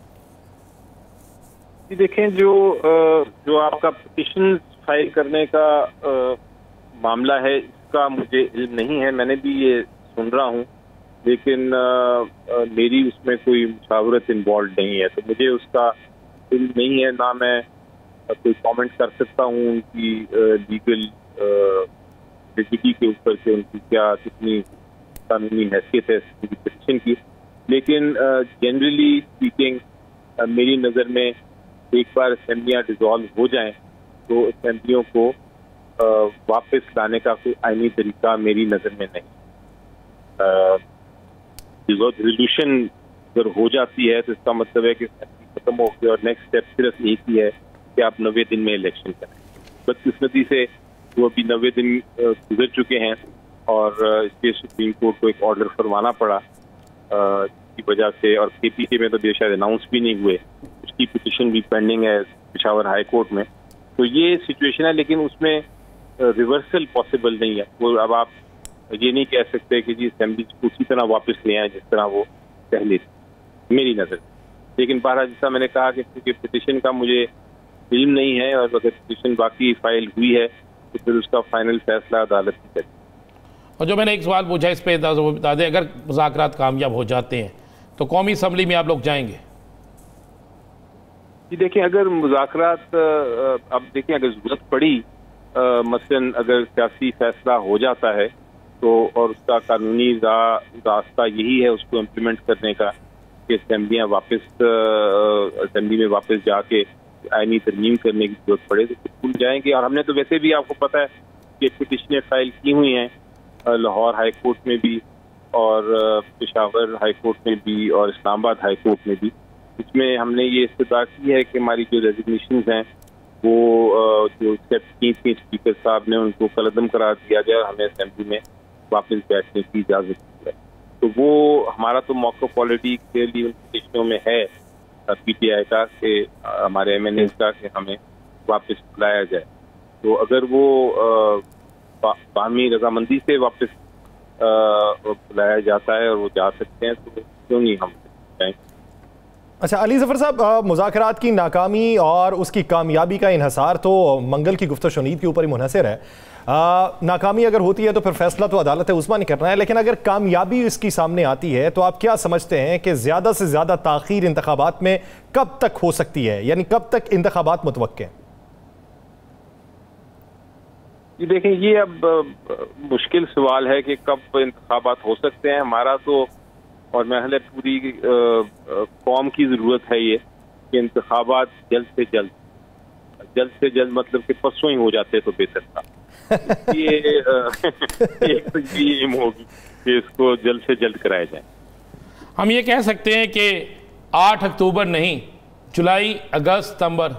देखें, जो जो आपका पिटिशन फाइल करने का आ, मामला है इसका मुझे इल्म नहीं है, मैंने भी ये सुन रहा हूँ, लेकिन आ, आ, मेरी उसमें कोई मुशावरत इन्वॉल्व नहीं है, तो मुझे उसका इल्म नहीं है, ना मैं कोई कमेंट कर सकता हूँ उनकी लीगल एलिजिबिलिटी के ऊपर के उनकी क्या कितनी कानूनी हैसियत है उनकी पिटिशन की। लेकिन जनरली स्पीकिंग मेरी नज़र में एक बार असेंबलियाँ डिसॉल्व हो जाएं तो असेंबलियों को आ, वापस लाने का कोई आईनी तरीका मेरी नज़र में नहीं। रिजोल्यूशन अगर हो जाती है तो इसका मतलब है कि खत्म हो गया और नेक्स्ट स्टेप सिर्फ एक ही है कि आप नब्बे दिन में इलेक्शन करें। बदकिस्मती से वो अभी नब्बे दिन गुजर चुके हैं और इसके सुप्रीम कोर्ट को एक ऑर्डर फरमाना पड़ा की वजह से, और केपीके में तो ये शायद अनाउंस भी नहीं हुए, उसकी पिटिशन भी पेंडिंग है पेशावर हाई कोर्ट में। तो ये सिचुएशन है, लेकिन उसमें रिवर्सल पॉसिबल नहीं है। वो अब आप ये नहीं कह सकते कि जी असेंबली को उसी तरह वापस ले आए जिस तरह वो पहले थी मेरी नज़र। लेकिन बारह जैसा मैंने कहा कि क्योंकि पिटिशन का मुझे इल्म नहीं है, और अगर पिटिशन बाकी फाइल हुई है तो फिर उसका फाइनल फैसला अदालत की करेगी। और जो मैंने एक सवाल पूछा इस पे बता दें, अगर मुज़ाकरात कामयाब हो जाते हैं तो कौमी असम्बली में आप लोग जाएंगे? जी देखिए, अगर मुज़ाकरात अब देखिए अगर ज़रूरत पड़ी, मसलन अगर सियासी फैसला हो जाता है तो और उसका कानूनी रा, रास्ता यही है उसको इम्प्लीमेंट करने का कि असेंबलियाँ वापस असेंबली में वापस जाके आईनी तरमीम करने की जरूरत पड़े तो बिल्कुल जाएंगे। और हमने तो वैसे भी आपको पता है कि पिटिशनें फाइल की हुई हैं लाहौर हाई कोर्ट में भी और पेशावर हाई कोर्ट में भी और इस्लामाबाद हाई कोर्ट में भी। इसमें हमने ये इस्तदा की है कि हमारी जो रेजिग्नेशन हैं वो जो चीफ स्पीकर साहब ने उनको कलअदम करार दिया गया, हमें असेंबली में वापस बैठने की इजाज़त है। तो वो हमारा तो मौक़िफ़ ऑलरेडी क्लियरली उन पिटिशनों में है पीटीआई का कि हमारे एम एन ए का कि हमें वापस बुलाया जाए। तो अगर वो बाहमी रजामंदी से वापस बुलाया जाता है और वो जा सकते हैं तो क्यों नहीं हम जाएंगे। अच्छा अली ज़फ़र साहब, मुज़ाकरात की नाकामी और उसकी कामयाबी का इन्हसार तो मंगल की गुफ्त शुनीद के ऊपर ही मुनहसर है। आ, नाकामी अगर होती है तो फिर फैसला तो अदालत उस्मा ने करना है, लेकिन अगर कामयाबी इसकी सामने आती है तो आप क्या समझते हैं कि ज़्यादा से ज़्यादा ताख़ीर इंतखाबात में कब तक हो सकती है, यानी कब तक इंतखाबात मुतवक्के हैं? ये देखें, ये अब मुश्किल सवाल है कि कब इंतखाबात हो सकते हैं। हमारा तो और महल पूरी कौम की ज़रूरत है ये कि इंतखाबात जल्द से जल्द जल्द से जल्द मतलब कि परसों ही हो जाते तो बेहतर था। ये एक तो ये एम होगी कि इसको जल्द से जल्द कराया जाए। हम ये कह सकते हैं कि आठ अक्टूबर नहीं, जुलाई, अगस्त, सितंबर।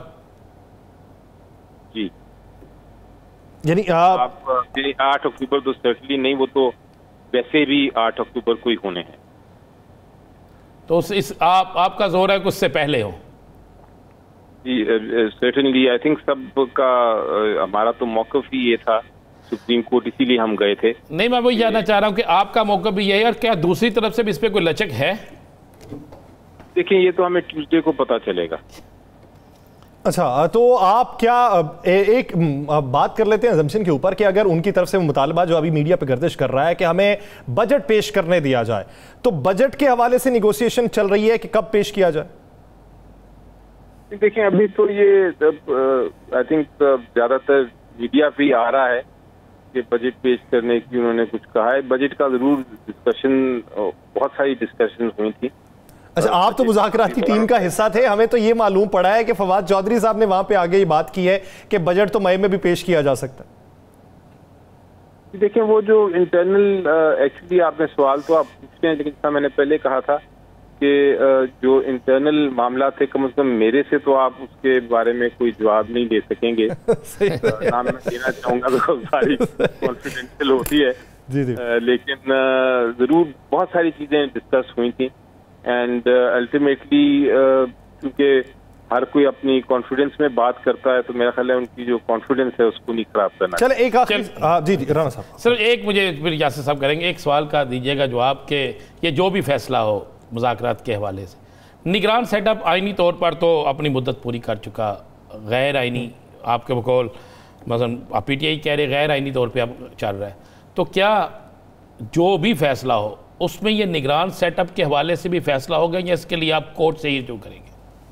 जी, यानी आप आठ अक्टूबर तो सर्टनली नहीं, वो तो वैसे भी आठ अक्टूबर को ही होने हैं। तो इस आप आपका जोर है कि उससे पहले हो? जी सर्टनली, आई थिंक सब का हमारा तो मौक़िफ़ ही ये था सुप्रीम कोर्ट, इसीलिए हम गए थे। नहीं, मैं वही जानना चाह रहा हूँ कि आपका मौक़िफ़ भी यही है और क्या दूसरी तरफ से भी इस पर कोई लचक है? देखिए, ये तो हमें ट्यूसडे को पता चलेगा। अच्छा, तो आप क्या ए, एक बात कर लेते हैं अजम्पशन के ऊपर कि अगर उनकी तरफ से मुतालबा जो अभी मीडिया पे गर्दिश कर रहा है कि हमें बजट पेश करने दिया जाए, तो बजट के हवाले से निगोशिएशन चल रही है कि कब पेश किया जाए? देखिए, अभी तो ये आई थिंक ज्यादातर मीडिया पे आ रहा है कि बजट पेश करने की उन्होंने कुछ कहा है। बजट का जरूर डिस्कशन, बहुत सारी डिस्कशन हुई थी। अच्छा, आप तो मुज़ाकराती टीम का हिस्सा थे, हमें तो ये मालूम पड़ा है कि फवाद चौधरी साहब ने वहां पे आगे ये बात की है कि बजट तो मई में भी पेश किया जा सकता है। देखिए, वो जो इंटरनल एक्चुअली आपने सवाल तो आप पूछते हैं, लेकिन मैंने पहले कहा था कि जो इंटरनल मामला थे, कम से कम मेरे से तो आप उसके बारे में कोई जवाब नहीं दे सकेंगे। नाम मैं देना चाहूंगा तो सारी कॉन्फिडेंशियल होती है। जी जी। लेकिन जरूर बहुत सारी चीजें डिस्कस हुई थी एंड अल्टीमेटली क्योंकि हर कोई अपनी कॉन्फिडेंस में बात करता है, तो मेरा ख्याल है उनकी जो कॉन्फिडेंस है उसको नहीं खराब करना। चले एक आखिरी, जी जी राना साहब। सर एक मुझे फिर यासिर साहब करेंगे, एक सवाल का दीजिएगा जवाब के ये जो भी फैसला हो मुज़ाकरात के हवाले से, निगरान सेटअप आइनी तौर पर तो अपनी मुद्दत पूरी कर चुका, गैर आइनी आपके बकौल मसलन आप पी टी आई कह रहे गैर आइनी तौर पर अब चल रहा है, तो क्या जो भी फैसला हो उसमें ये निगरान सेटअप के हवाले से भी फैसला होगा या इसके लिए आप कोर्ट से ही जो करेंगे?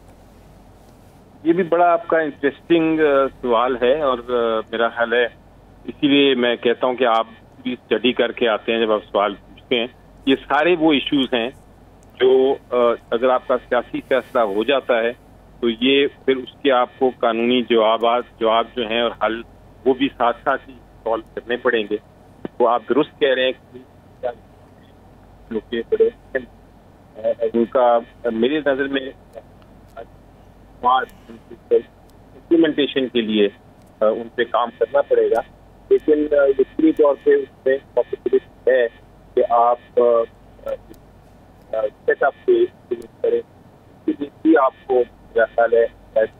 ये भी बड़ा आपका इंटरेस्टिंग सवाल है और मेरा ख्याल है इसीलिए मैं कहता हूं कि आप भी स्टडी करके आते हैं जब आप सवाल पूछते हैं। ये सारे वो इश्यूज हैं जो अगर आपका सियासी फैसला हो जाता है तो ये फिर उसके आपको कानूनी जवाब जवाब जो हैं और हल वो भी साथ साथ ही सॉल्व करने पड़ेंगे। तो आप दुरुस्त कह रहे हैं कि उनका मेरी नज़र में इम्प्लीमेंटेशन के लिए उन पे काम करना पड़ेगा, लेकिन यकीनी तौर पे उसमें पॉसिबिलिटी है कि आप सेटअप पे करें, इसलिए आपको मेरा ख्याल है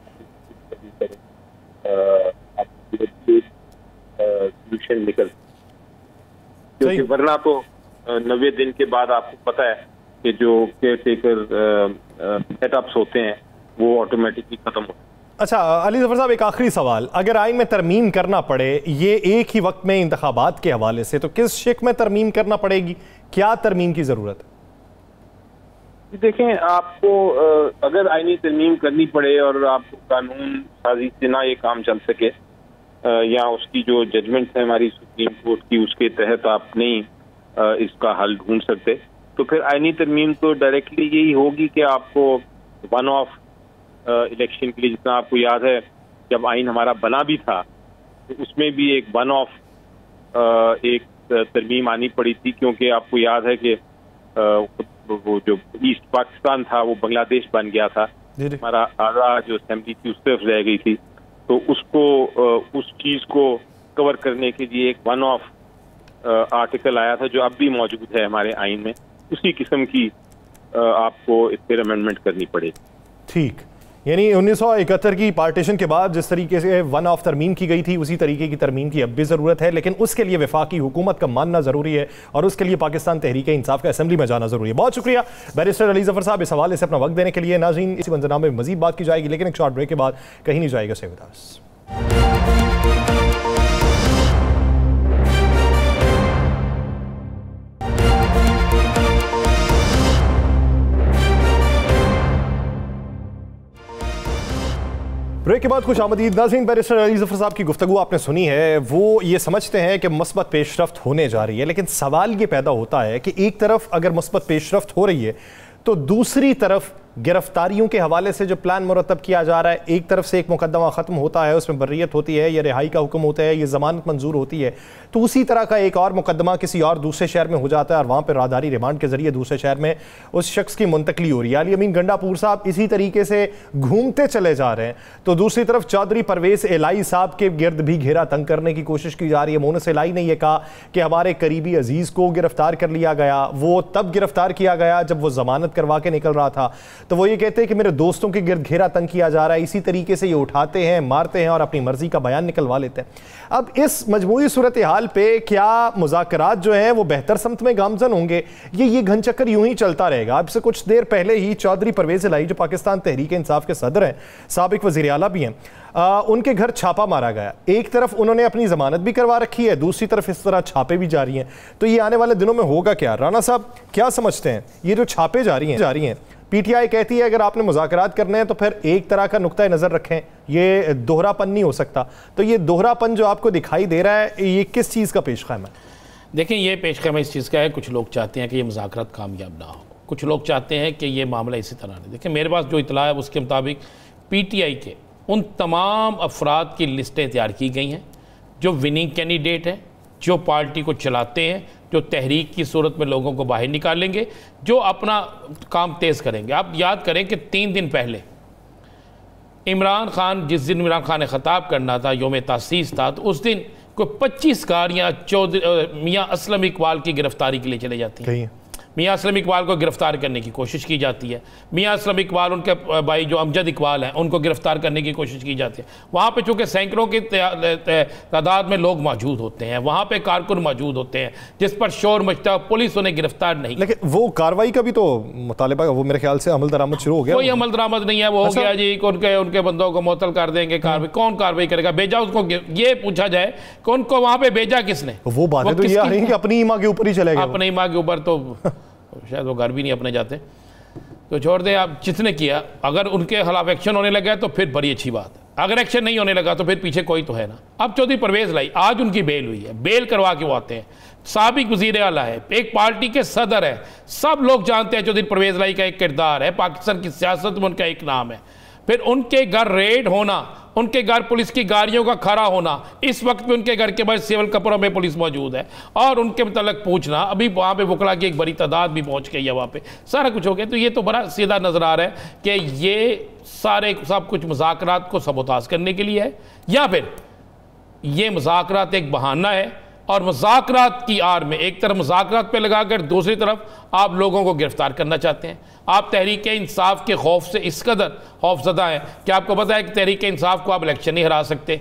सोल्यूशन निकल, क्योंकि वरना तो नब्बे दिन के बाद आपको पता है कि जो केयर टेकर सेटअप्स होते हैं वो ऑटोमेटिकली खत्म हो। अच्छा अली ज़फ़र साहब, एक आखिरी सवाल, अगर आइन में तरमीम करना पड़े ये एक ही वक्त में इंतखाबात के हवाले से, तो किस शिक में तरमीम करना पड़ेगी, क्या तरमीम की ज़रूरत है? देखें, आपको अगर आइनी तरमीम करनी पड़े और आपको कानून साजी से ना ये काम चल सके या उसकी जो जजमेंट है हमारी सुप्रीम कोर्ट की उसके तहत आप नहीं इसका हल ढूंढ सकते, तो फिर आइनी तरमीम तो डायरेक्टली यही होगी कि आपको वन ऑफ इलेक्शन के लिए, जितना आपको याद है जब आइन हमारा बना भी था तो उसमें भी एक वन ऑफ एक तरमीम आनी पड़ी थी, क्योंकि आपको याद है कि वो जो ईस्ट पाकिस्तान था वो बांग्लादेश बन गया था, हमारा आज़ा जो असेंबली थी उस तरफ रह गई थी, तो उसको उस चीज़ को कवर करने के लिए एक वन ऑफ आर्टिकल आया था जो अब भी मौजूद है हमारे आइन में, उसी किस्म की आपको इस पर अमेंडमेंट करनी पड़ेगी। ठीक, यानी उन्नीस सौ इकहत्तर की पार्टीशन के बाद जिस तरीके से वन ऑफ तरमीम की गई थी उसी तरीके की तरमीम की अब भी ज़रूरत है, लेकिन उसके लिए वफाकी हुकूमत का मानना ज़रूरी है और उसके लिए पाकिस्तान तहरीक इंसाफ का असेंबली में जाना ज़रूरी है। बहुत शुक्रिया बैरिस्टर अली ज़फ़र साहब इस हवाले से अपना वक्त देने के लिए। नाज़रीन, इसी मंजरनामे में मज़ीद बात की जाएगी, लेकिन एक शॉर्ट ब्रेक के बाद कहीं नहीं जाएगा। Stay with us. ब्रेक के बाद खुश आमदीद। नाज़रीन, बैरिस्टर अली ज़फ़र साहब की गुफ्तगू आपने सुनी है। वो ये समझते हैं कि मुस्बत पेशरफ्त होने जा रही है, लेकिन सवाल ये पैदा होता है कि एक तरफ अगर मुस्बत पेशरफ्त हो रही है तो दूसरी तरफ गिरफ्तारियों के हवाले से जो प्लान मुरतब किया जा रहा है, एक तरफ से एक मुकदमा ख़त्म होता है, उसमें बर्रियत होती है, ये रिहाई का हुक्म होता है, ये ज़मानत मंजूर होती है, तो उसी तरह का एक और मुकदमा किसी और दूसरे शहर में हो जाता है और वहाँ पर राहदारी रिमांड के जरिए दूसरे शहर में उस शख्स की मुंतकली हो रही है। अली अमीन गंडापुर साहब इसी तरीके से घूमते चले जा रहे हैं, तो दूसरी तरफ चौधरी परवेज़ इलाही साहब के गिर्द भी घेरा तंग करने की कोशिश की जा रही है। मोनस इलाही ने यह कहा कि हमारे करीबी अजीज़ को गिरफ्तार कर लिया गया, वो तब गिरफ्तार किया गया जब वो जमानत करवा के निकल रहा था, तो वो ये कहते हैं कि मेरे दोस्तों के गिर्द घेरा तंग किया जा रहा है। इसी तरीके से ये उठाते हैं, मारते हैं और अपनी मर्जी का बयान निकलवा लेते हैं। अब इस मजमूई सूरत हाल पे क्या मुज़ाकरात जो हैं वो बेहतर समत में गामजन होंगे, ये ये घन चक्कर यूं ही चलता रहेगा? अब से कुछ देर पहले ही चौधरी परवेज़ इलाही जो पाकिस्तान तहरीक इंसाफ के सदर हैं, साबिक वज़ीर आला भी हैं, आ, उनके घर छापा मारा गया। एक तरफ उन्होंने अपनी जमानत भी करवा रखी है, दूसरी तरफ इस तरह छापे भी जारी हैं। तो ये आने वाले दिनों में होगा क्या? राना साहब क्या समझते हैं, ये जो छापे जारी हैं जारी हैं पीटीआई कहती है अगर आपने मुज़ाकरात करने हैं तो फिर एक तरह का नुक्ता नज़र रखें, ये दोहरापन नहीं हो सकता। तो ये दोहरापन जो आपको दिखाई दे रहा है, ये किस चीज़ का पेश ख़ैम है? देखें, ये पेश ख़ैम इस चीज़ का है, कुछ लोग चाहते हैं कि ये मुज़ाकरात कामयाब ना हो, कुछ लोग चाहते हैं कि ये मामला इसी तरह नहीं। देखें, मेरे पास जो इतला है उसके मुताबिक पीटीआई के उन तमाम अफराद की लिस्टें तैयार की गई हैं जो विनिंग कैंडिडेट हैं, जो पार्टी को चलाते हैं, जो तहरीक की सूरत में लोगों को बाहर निकालेंगे, जो अपना काम तेज़ करेंगे। आप याद करें कि तीन दिन पहले इमरान खान, जिस दिन इमरान खान ने ख़ताब करना था, योम तासीस था, तो उस दिन कोई पच्चीस गाड़ियाँ चौधरी मियाँ असलम इकबाल की गिरफ्तारी के लिए चले जाती हैं। मियाँ असलम इकबाल को गिरफ्तार करने की कोशिश की जाती है। मियाँ असलम इकबाल, उनके भाई जो अमजद इकबाल हैं, उनको गिरफ्तार करने की कोशिश की जाती है। वहाँ पे चूँकि सैकड़ों की तादाद में लोग मौजूद होते हैं, वहाँ पे कारकुन मौजूद होते हैं जिस पर शोर मचता है, पुलिस उन्हें गिरफ्तार नहीं। लेकिन वो कार्रवाई का भी तो मुतालिबा, वो मेरे ख्याल से अमल दरामद शुरू हो गया। कोई अमल दरामद नहीं है, वो हो गया जी, उनके उनके बंदों को मुअत्तल कर देंगे। कार्रवाई कौन कार्रवाई करेगा? भेजा उसको, ये पूछा जाए कि उनको वहाँ पे भेजा किसने? वो बातें तो ये आ रही हैं कि अपनी माँ के ऊपर ही चले गए। अपनी माँ के ऊपर तो शायद वो घर भी नहीं अपने जाते, तो छोड़ दे। आप जिसने किया, अगर उनके खिलाफ एक्शन होने लगा तो फिर बड़ी अच्छी बात है, अगर एक्शन नहीं होने लगा तो फिर पीछे कोई तो है ना। अब चौधरी परवेज़ इलाही, आज उनकी बेल हुई है, बेल करवा के वो आते हैं। साबिक वज़ीर आला है, एक पार्टी के सदर है, सब लोग जानते हैं चौधरी परवेज़ इलाही का एक किरदार है, पाकिस्तान की सियासत में उनका एक नाम है। फिर उनके घर रेड होना, उनके घर पुलिस की गाड़ियों का खड़ा होना, इस वक्त भी उनके घर के बाहर सिविल कपड़ों में पुलिस मौजूद है और उनके मतलब पूछना, अभी वहाँ पे वकला की एक बड़ी तादाद भी पहुँच गई है, वहाँ पे सारा कुछ हो गया। तो ये तो बड़ा सीधा नज़र आ रहा है कि ये सारे सब कुछ मुज़ाकरात को सबोताज करने के लिए है, या फिर ये मुज़ाकरात एक बहाना है और मुज़ाकरात की आड़ में एक तरफ मुज़ाकरात पे लगाकर दूसरी तरफ आप लोगों को गिरफ्तार करना चाहते हैं। आप तहरीक इंसाफ के खौफ से इस कदर खौफजदा हैं कि आपको पता है कि तहरीक इंसाफ को आप इलेक्शन नहीं हरा सकते।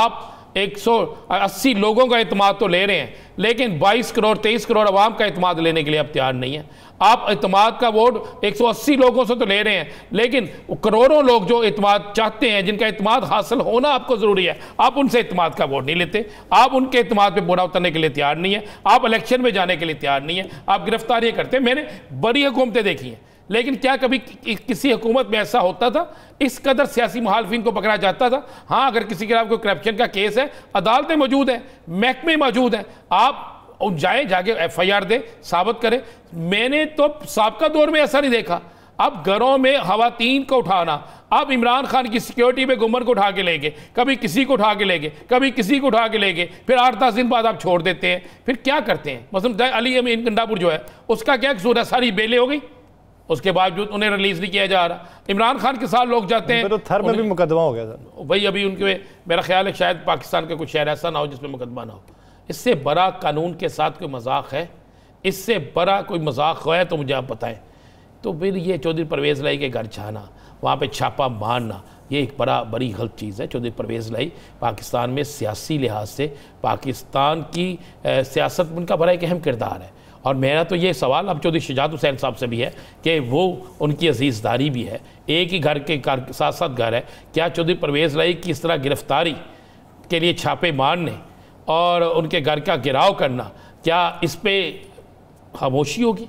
आप एक सौ अस्सी लोगों का एतमाद तो ले रहे हैं, लेकिन बाईस करोड़ तेईस करोड़ अवाम का एतमाद लेने के लिए आप तैयार नहीं है। आप एतमाद का वोट एक सौ अस्सी लोगों से तो ले रहे हैं, लेकिन करोड़ों लोग जो एतमाद चाहते हैं, जिनका एतमाद हासिल होना आपको ज़रूरी है, आप उनसे एतमाद का वोट नहीं लेते। आप उनके एतमाद पे बुरा उतरने के लिए तैयार नहीं है, आप इलेक्शन में जाने के लिए तैयार नहीं है, आप गिरफ्तारियाँ करते हैं। मैंने बड़ी हुकूमतें देखी हैं, लेकिन क्या कभी कि, किसी हुकूमत में ऐसा होता था इस कदर सियासी मुखालफिन को पकड़ा जाता था? हाँ, अगर किसी के खिलाफ कोई करप्शन का केस है, अदालतें मौजूद हैं, महकमे मौजूद हैं, आप जाए जाके एफ आई आर दे, साबित करें। मैंने तो साबका दौर में ऐसा नहीं देखा। अब घरों में खवातीन को उठाना, अब इमरान खान की सिक्योरिटी में गुमर को उठा के ले गए, कभी किसी को उठा के ले गए, कभी किसी को उठा के ले गए, फिर आठ दस दिन बाद आप छोड़ देते हैं। फिर क्या करते हैं? मसलन अली अमीन गंडापुर जो है, उसका क्या कसूर है? सारी बेलें हो गई, उसके बावजूद उन्हें रिलीज नहीं किया जा रहा। इमरान खान के साथ लोग जाते हैं, तो थर में भी मुकदमा हो गया सर। भाई अभी उनके, मेरा ख्याल है शायद पाकिस्तान का कुछ शहर ऐसा ना हो जिसमें मुकदमा ना हो। इससे बड़ा कानून के साथ कोई मजाक है? इससे बड़ा कोई मजाक है तो मुझे आप बताएं। तो फिर ये चौधरी परवेज़ लाई के घर जाना, वहाँ पे छापा मारना, ये एक बड़ा बड़ी गलत चीज़ है। चौधरी परवेज़ लाई पाकिस्तान में सियासी लिहाज से, पाकिस्तान की सियासत में उनका बड़ा एक अहम किरदार है। और मेरा तो ये सवाल अब चौधरी शुजात हुसैन साहब से भी है कि वो उनकी अजीज़दारी भी है, एक ही घर के साथ साथ घर है। क्या चौधरी परवेज़ लाई की इस तरह गिरफ्तारी के लिए छापे मारने और उनके घर का घेराव करना, क्या इस पर खामोशी होगी?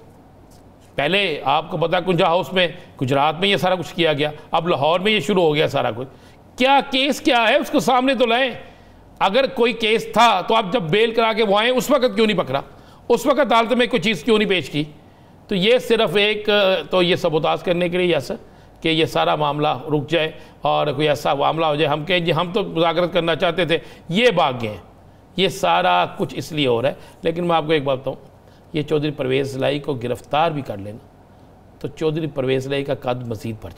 पहले आपको पता कुंजा हाउस में गुजरात में ये सारा कुछ किया गया, अब लाहौर में ये शुरू हो गया सारा कुछ। क्या केस क्या है उसको सामने तो लाएं। अगर कोई केस था तो आप जब बेल करा के वो आए उस वक्त क्यों नहीं पकड़ा? उस वक्त अदालत में कोई चीज़ क्यों नहीं पेश की? तो ये सिर्फ एक तो ये सबूताज करने के लिए ऐसा कि ये सारा मामला रुक जाए और कोई ऐसा मामला हो जाए हम कहें जी हम तो मुज़ाकरत करना चाहते थे, ये भाग गए। ये सारा कुछ इसलिए हो रहा है। लेकिन मैं आपको एक बात बताऊँ, ये चौधरी परवेज़ लाई को गिरफ़्तार भी कर लेना तो चौधरी परवेज़ लाई का कद मज़ीद बढ़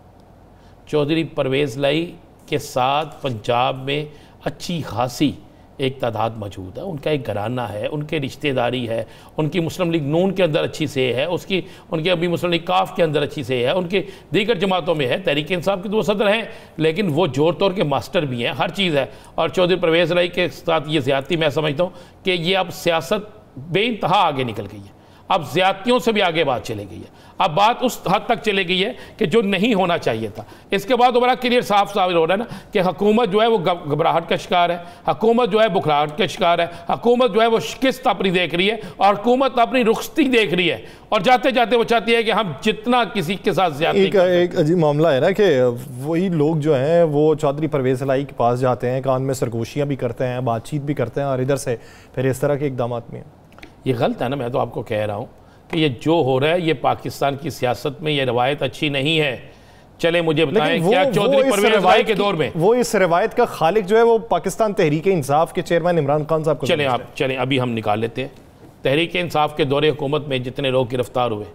जाएगा। चौधरी परवेज़ लाई के साथ पंजाब में अच्छी खासी एक तादाद मौजूद है, उनका एक घराना है, उनके रिश्तेदारी है, उनकी मुस्लिम लीग नून के अंदर अच्छी से है, उसकी उनके अभी मुस्लिम लीग काफ के अंदर अच्छी से है, उनके दीगर जमातों में है। तहरीक इंसाफ के तो वो सदर हैं, लेकिन वो जोर तोड़ के मास्टर भी हैं, हर चीज़ है। और चौधरी परवेज़ लाई के साथ ये ज़्यादती मैं समझता हूँ कि ये अब सियासत बेइंतहा आगे निकल गई है, अब ज़्यादतियों से भी आगे बात चली गई है। अब बात उस हद तक चली गई है कि जो नहीं होना चाहिए था। इसके बाद बड़ा क्लियर साफ साफ हो रहा है ना कि हुकूमत जो है वो घबराहट का शिकार है, हुकूमत जो है बुखलाहट का शिकार है, हुकूमत जो है वो शिकस्त अपनी देख रही है और हुकूमत अपनी रुखसती देख रही है और जाते जाते वो चाहती है कि हम जितना किसी के साथ ज्यादती। एक, एक अजीब मामला है ना कि वही लोग जो हैं वो चौधरी परवेज़ लाई के पास जाते हैं, कान में सरगोशियाँ भी करते हैं, बातचीत भी करते हैं और इधर से फिर इस तरह के इकदाम में हैं। ये गलत है ना। मैं तो आपको कह रहा हूँ कि ये जो हो रहा है ये पाकिस्तान की सियासत में ये रवायत अच्छी नहीं है। चले मुझे बताएं क्या चौधरी परवेज़ लाई के दौर में वो इस रवायत का खालिक जो है वो पाकिस्तान तहरीक इंसाफ के चेयरमैन इमरान खान साहब को चलें आप चलें अभी हम निकाल लेते हैं। तहरीक इंसाफ के दौरे हुकूमत में जितने लोग गिरफ्तार हुए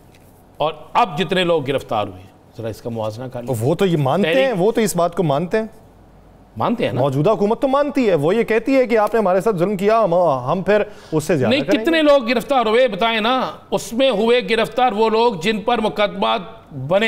और अब जितने लोग गिरफ्तार हुए, जरा इसका मुआवजा कर लें। वो तो ये मानते हैं, वो तो इस बात को मानते हैं मानते हैं ना, मौजूदा हुकूमत तो मानती है, वो ये कहती है कि आपने हमारे साथ जुल्म किया, हम, हम फिर उससे ज्यादा नहीं। कितने लोग गिरफ्तार हुए बताएं ना। उसमें हुए गिरफ्तार वो लोग जिन पर मुकदमा बने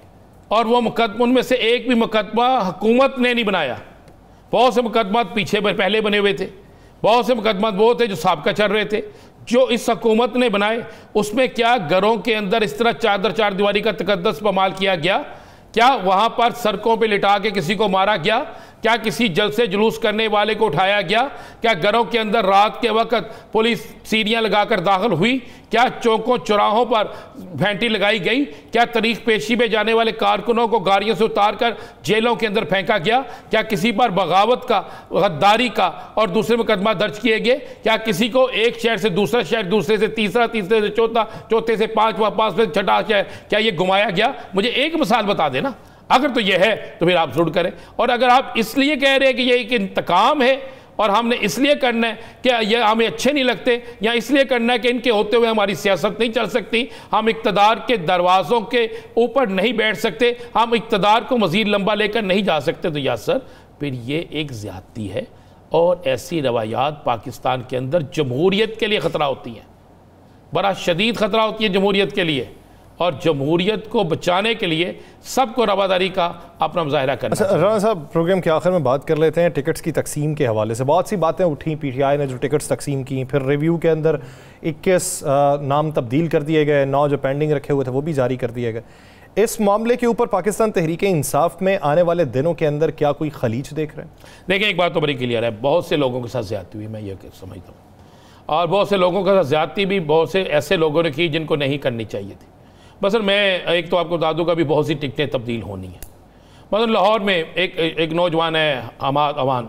और वो मुकदमा उनमें से एक भी मुकदमा हुकूमत ने नहीं बनाया। बहुत से मुकदमा पीछे पहले बने हुए थे, बहुत से मुकदमा वो थे जो साबका चल रहे थे जो इस हुकूमत ने बनाए। उसमें क्या घरों के अंदर इस तरह चादर चार दीवारी का तकद्दस पमाल किया गया? क्या वहां पर सड़कों पे लिटा के किसी को मारा गया? क्या किसी जलसे जुलूस करने वाले को उठाया गया? क्या घरों के अंदर रात के वक्त पुलिस सीढ़ियां लगाकर दाखिल हुई? क्या चौकों चौराहों पर फैंटी लगाई गई? क्या तरीक पेशी में जाने वाले कारकुनों को गाड़ियों से उतारकर जेलों के अंदर फेंका गया? क्या किसी पर बगावत का, गद्दारी का और दूसरे मुकदमा दर्ज किए गए? क्या किसी को एक शहर से दूसरा शहर, दूसरे से तीसरा, तीसरे से चौथा, चौथे से पांचवा, पांच से छठा शहर, क्या ये घुमाया गया? मुझे एक मिसाल बता देना। अगर तो यह है तो फिर आप जरूर करें। और अगर आप इसलिए कह रहे हैं कि यह एक इंतकाम है और हमने इसलिए करना है कि यह हमें अच्छे नहीं लगते, या इसलिए करना है कि इनके होते हुए हमारी सियासत नहीं चल सकती, हम इक़्तिदार के दरवाज़ों के ऊपर नहीं बैठ सकते, हम इक़्तिदार को मज़ीद लंबा लेकर नहीं जा सकते, तो यासर फिर ये एक ज़्यादती है। और ऐसी रवायात पाकिस्तान के अंदर जमहूरियत के लिए ख़तरा होती हैं, बड़ा शदीद ख़तरा होती है जमहूरियत के लिए। और जमहूरियत को बचाने के लिए सबको रवादारी का अपना मुजाहरा करना। अच्छा राना साहब, प्रोग्राम के आखिर में बात कर लेते हैं टिकट्स की तकसीम के हवाले से। बहुत सी बातें उठी, पीटीआई ने जो टिकट्स तकसीम की, फिर रिव्यू के अंदर इक्कीस नाम तब्दील कर दिए गए, नौ जो पेंडिंग रखे हुए थे वो भी जारी कर दिए गए। इस मामले के ऊपर पाकिस्तान तहरीक इंसाफ में आने वाले दिनों के अंदर क्या कोई खलीज देख रहे हैं? देखिए, एक बात तो बड़ी क्लियर है, बहुत से लोगों के साथ ज्यादती हुई, मैं ये समझता हूँ, और बहुत से लोगों के साथ ज्यादती भी बहुत से ऐसे लोगों ने की जिनको नहीं करनी चाहिए थी। बस मैं एक तो आपको बता दूँ, कभी बहुत सी टिकटें तब्दील होनी है। मतलब लाहौर में एक एक नौजवान है हमाद अवान,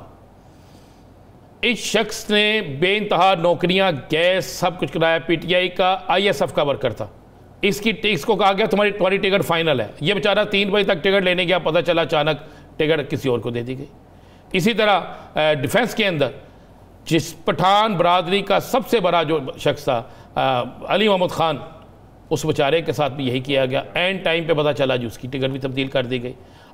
इस शख्स ने बेइंतहा नौकरियां, गैस, सब कुछ कराया। पीटीआई का आईएसएफ का वर्कर था। इसकी इसको कहा गया तुम्हारी तुम्हारी टिकट फाइनल है। ये बेचारा तीन बजे तक टिकट लेने गया, पता चला अचानक टिकट किसी और को दे दी गई। इसी तरह डिफेंस के अंदर जिस पठान बरादरी का सबसे बड़ा जो शख्स था अली मोहम्मद खान, उस बेचारे के साथ भी यही किया गया। एंड टाइम पे पता चला जी उसकी टिकट भी तब्दील कर दी गई।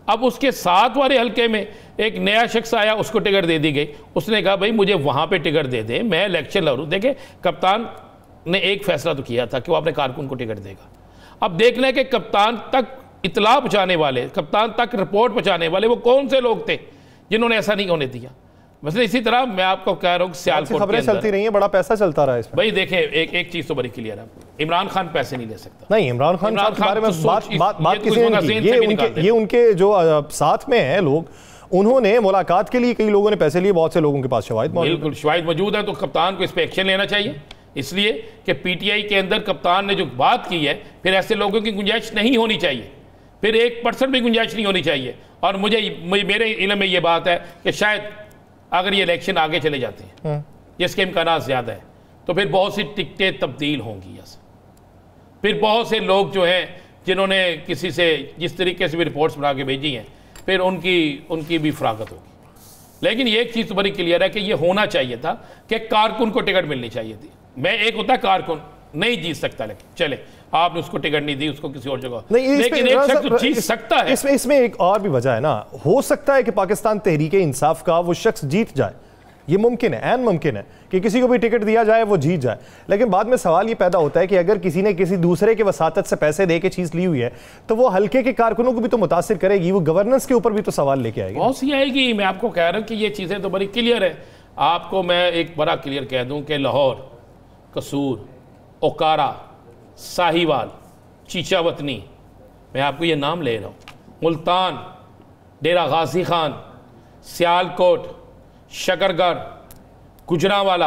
अब उसके साथ वाले हलके में एक नया शख्स आया, उसको टिकट दे दी गई। उसने कहा भाई मुझे वहाँ पे टिकट दे दे, मैं इलेक्शन लड़ूँ। देखे कप्तान ने एक फैसला तो किया था कि वो अपने कारकुन को टिकट देगा। अब देख लें कि कप्तान तक इतला पहुँचाने वाले, कप्तान तक रिपोर्ट पहुँचाने वाले वो कौन से लोग थे जिन्होंने ऐसा नहीं होने दिया। मतलब इसी तरह मैं आपको कह रहा हूँ सियालकोट खबरें चलती रही हैं, बड़ा पैसा चलता रहा है इसमें। भाई देखें एक एक चीज़ तो बड़ी क्लियर है, इमरान खान पैसे नहीं ले सकता। नहीं, इमरान खान इमरान के बारे में खान बात तो बात ये बात तो किसी इस ने मगाज़ीन की। से ये भी उनके निकालते ये उनके जो अ, साथ में हैं लोग, उन्होंने मुलाकात के लिए कई लोगों ने पैसे लिए, बहुत से लोगों के पास शवाहिद मौजूद हैं। बिल्कुल शवाहिद मौजूद है, तो कप्तान को इस पर एक्शन लेना चाहिए। इसलिए कि पीटीआई के अंदर कप्तान ने जो बात की है, फिर ऐसे लोगों की गुंजाइश नहीं होनी चाहिए, फिर एक परसेंट भी गुंजाइश नहीं होनी चाहिए। और मुझे मेरे इल्म में ये बात है कि शायद अगर ये इलेक्शन आगे चले जाते हैं जिसके इम्कानात ज़्यादा है, तो फिर बहुत सी टिकटें तब्दील होंगी। ऐसा फिर बहुत से लोग जो हैं जिन्होंने किसी से जिस तरीके से भी रिपोर्ट्स बना के भेजी हैं, फिर उनकी उनकी भी फरागत होगी। लेकिन ये एक चीज़ तो बड़ी क्लियर है कि ये होना चाहिए था कि कारकुन को टिकट मिलनी चाहिए थी। मैं एक होता है कारकुन नहीं जीत सकता, लेकिन चले आपने उसको टिकट नहीं दी, उसको किसी और जगह, लेकिन एक शख्स तो जीत सकता है। इसमें इसमें एक और भी वजह है ना, हो सकता है कि पाकिस्तान तहरीक इंसाफ का वो शख्स जीत जाए, ये मुमकिन है, ऐन मुमकिन है कि किसी को भी टिकट दिया जाए वो जीत जाए। लेकिन बाद में सवाल ये पैदा होता है कि अगर किसी ने किसी दूसरे के वसातत से पैसे दे के चीज़ ली हुई है, तो वो हल्के के कारकुनों को भी तो मुतासिर करेगी, वो गवर्नेंस के ऊपर भी तो सवाल लेके आएगी। बहुत सी आएगी। मैं आपको कह रहा हूँ कि ये चीज़ें तो बड़ी क्लियर है। आपको मैं एक बड़ा क्लियर कह दूँ कि लाहौर, कसूर, ओकारा, साहिवाल, चीचावतनी, मैं आपको ये नाम ले रहा हूँ, मुल्तान, डेरा गाजी खान, सियालकोट, शकरगढ़, गुजरांवाला,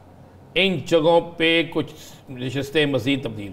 इन जगहों पे कुछ नशस्तें मज़ीद तब्दील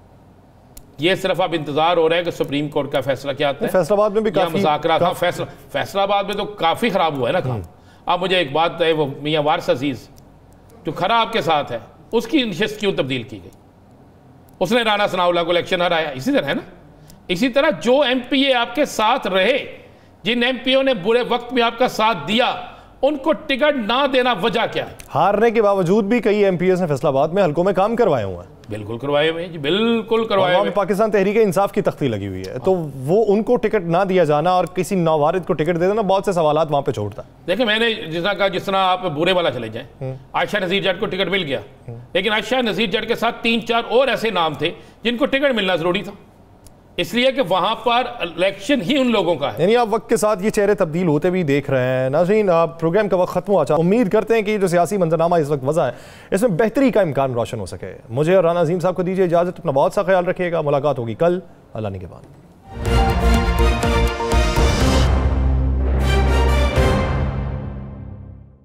होंगी। ये सिर्फ अब इंतज़ार हो रहा है कि सुप्रीम कोर्ट का फैसला क्या आता है। फैसलाबाद में भी काफ़ी मुज़ाकरात, हाँ फैसला फैसलाबाद में तो काफ़ी ख़राब हुआ है ना काम। अब मुझे एक बात है, वो मियाँ वारिस अजीज़ जो खरा आपके साथ है, उसकी नशस्त क्यों तब्दील की गई? उसने राना सनाउल्लाह को इलेक्शन हराया। इसी तरह है ना, इसी तरह जो एम पी ए आपके साथ रहे, जिन एम पी ओ ने बुरे वक्त में आपका साथ दिया, उनको टिकट ना देना वजह क्या है? हारने के बावजूद भी कई एम पी एस ने फैसलाबाद में हल्कों में काम करवाए हुए हैं। बिल्कुल करवाए हुए हैं जी, बिल्कुल करवाए हुए। पाकिस्तान तहरीक इंसाफ की तख्ती लगी हुई है, तो वो उनको टिकट ना दिया जाना और किसी नौवारिद को टिकट दे देना, बहुत से सवालात वहां पे छोड़ता है। देखिए मैंने जिस तरह कहा, जिस तरह आप बुरे वाला चले जाएं, आयशा नज़ीर जट को टिकट मिल गया, लेकिन आयशा नज़ीर जट के साथ तीन चार और ऐसे नाम थे जिनको टिकट मिलना जरूरी था, इसलिए कि वहां पर इलेक्शन ही उन लोगों का है। यानी आप वक्त के साथ ये चेहरे तब्दील होते भी देख रहे हैं। नाज़रीन, प्रोग्राम का वक्त खत्म हुआ, उम्मीद करते हैं कि जो सियासी मंजरनामा इस वक्त वजह है, इसमें बेहतरी का इम्कान रोशन हो सके। मुझे और राना अजीम साहब को दीजिए इजाज़त, अपना बहुत सा ख्याल रखिएगा। मुलाकात होगी कल, अल्लाह निगहबान।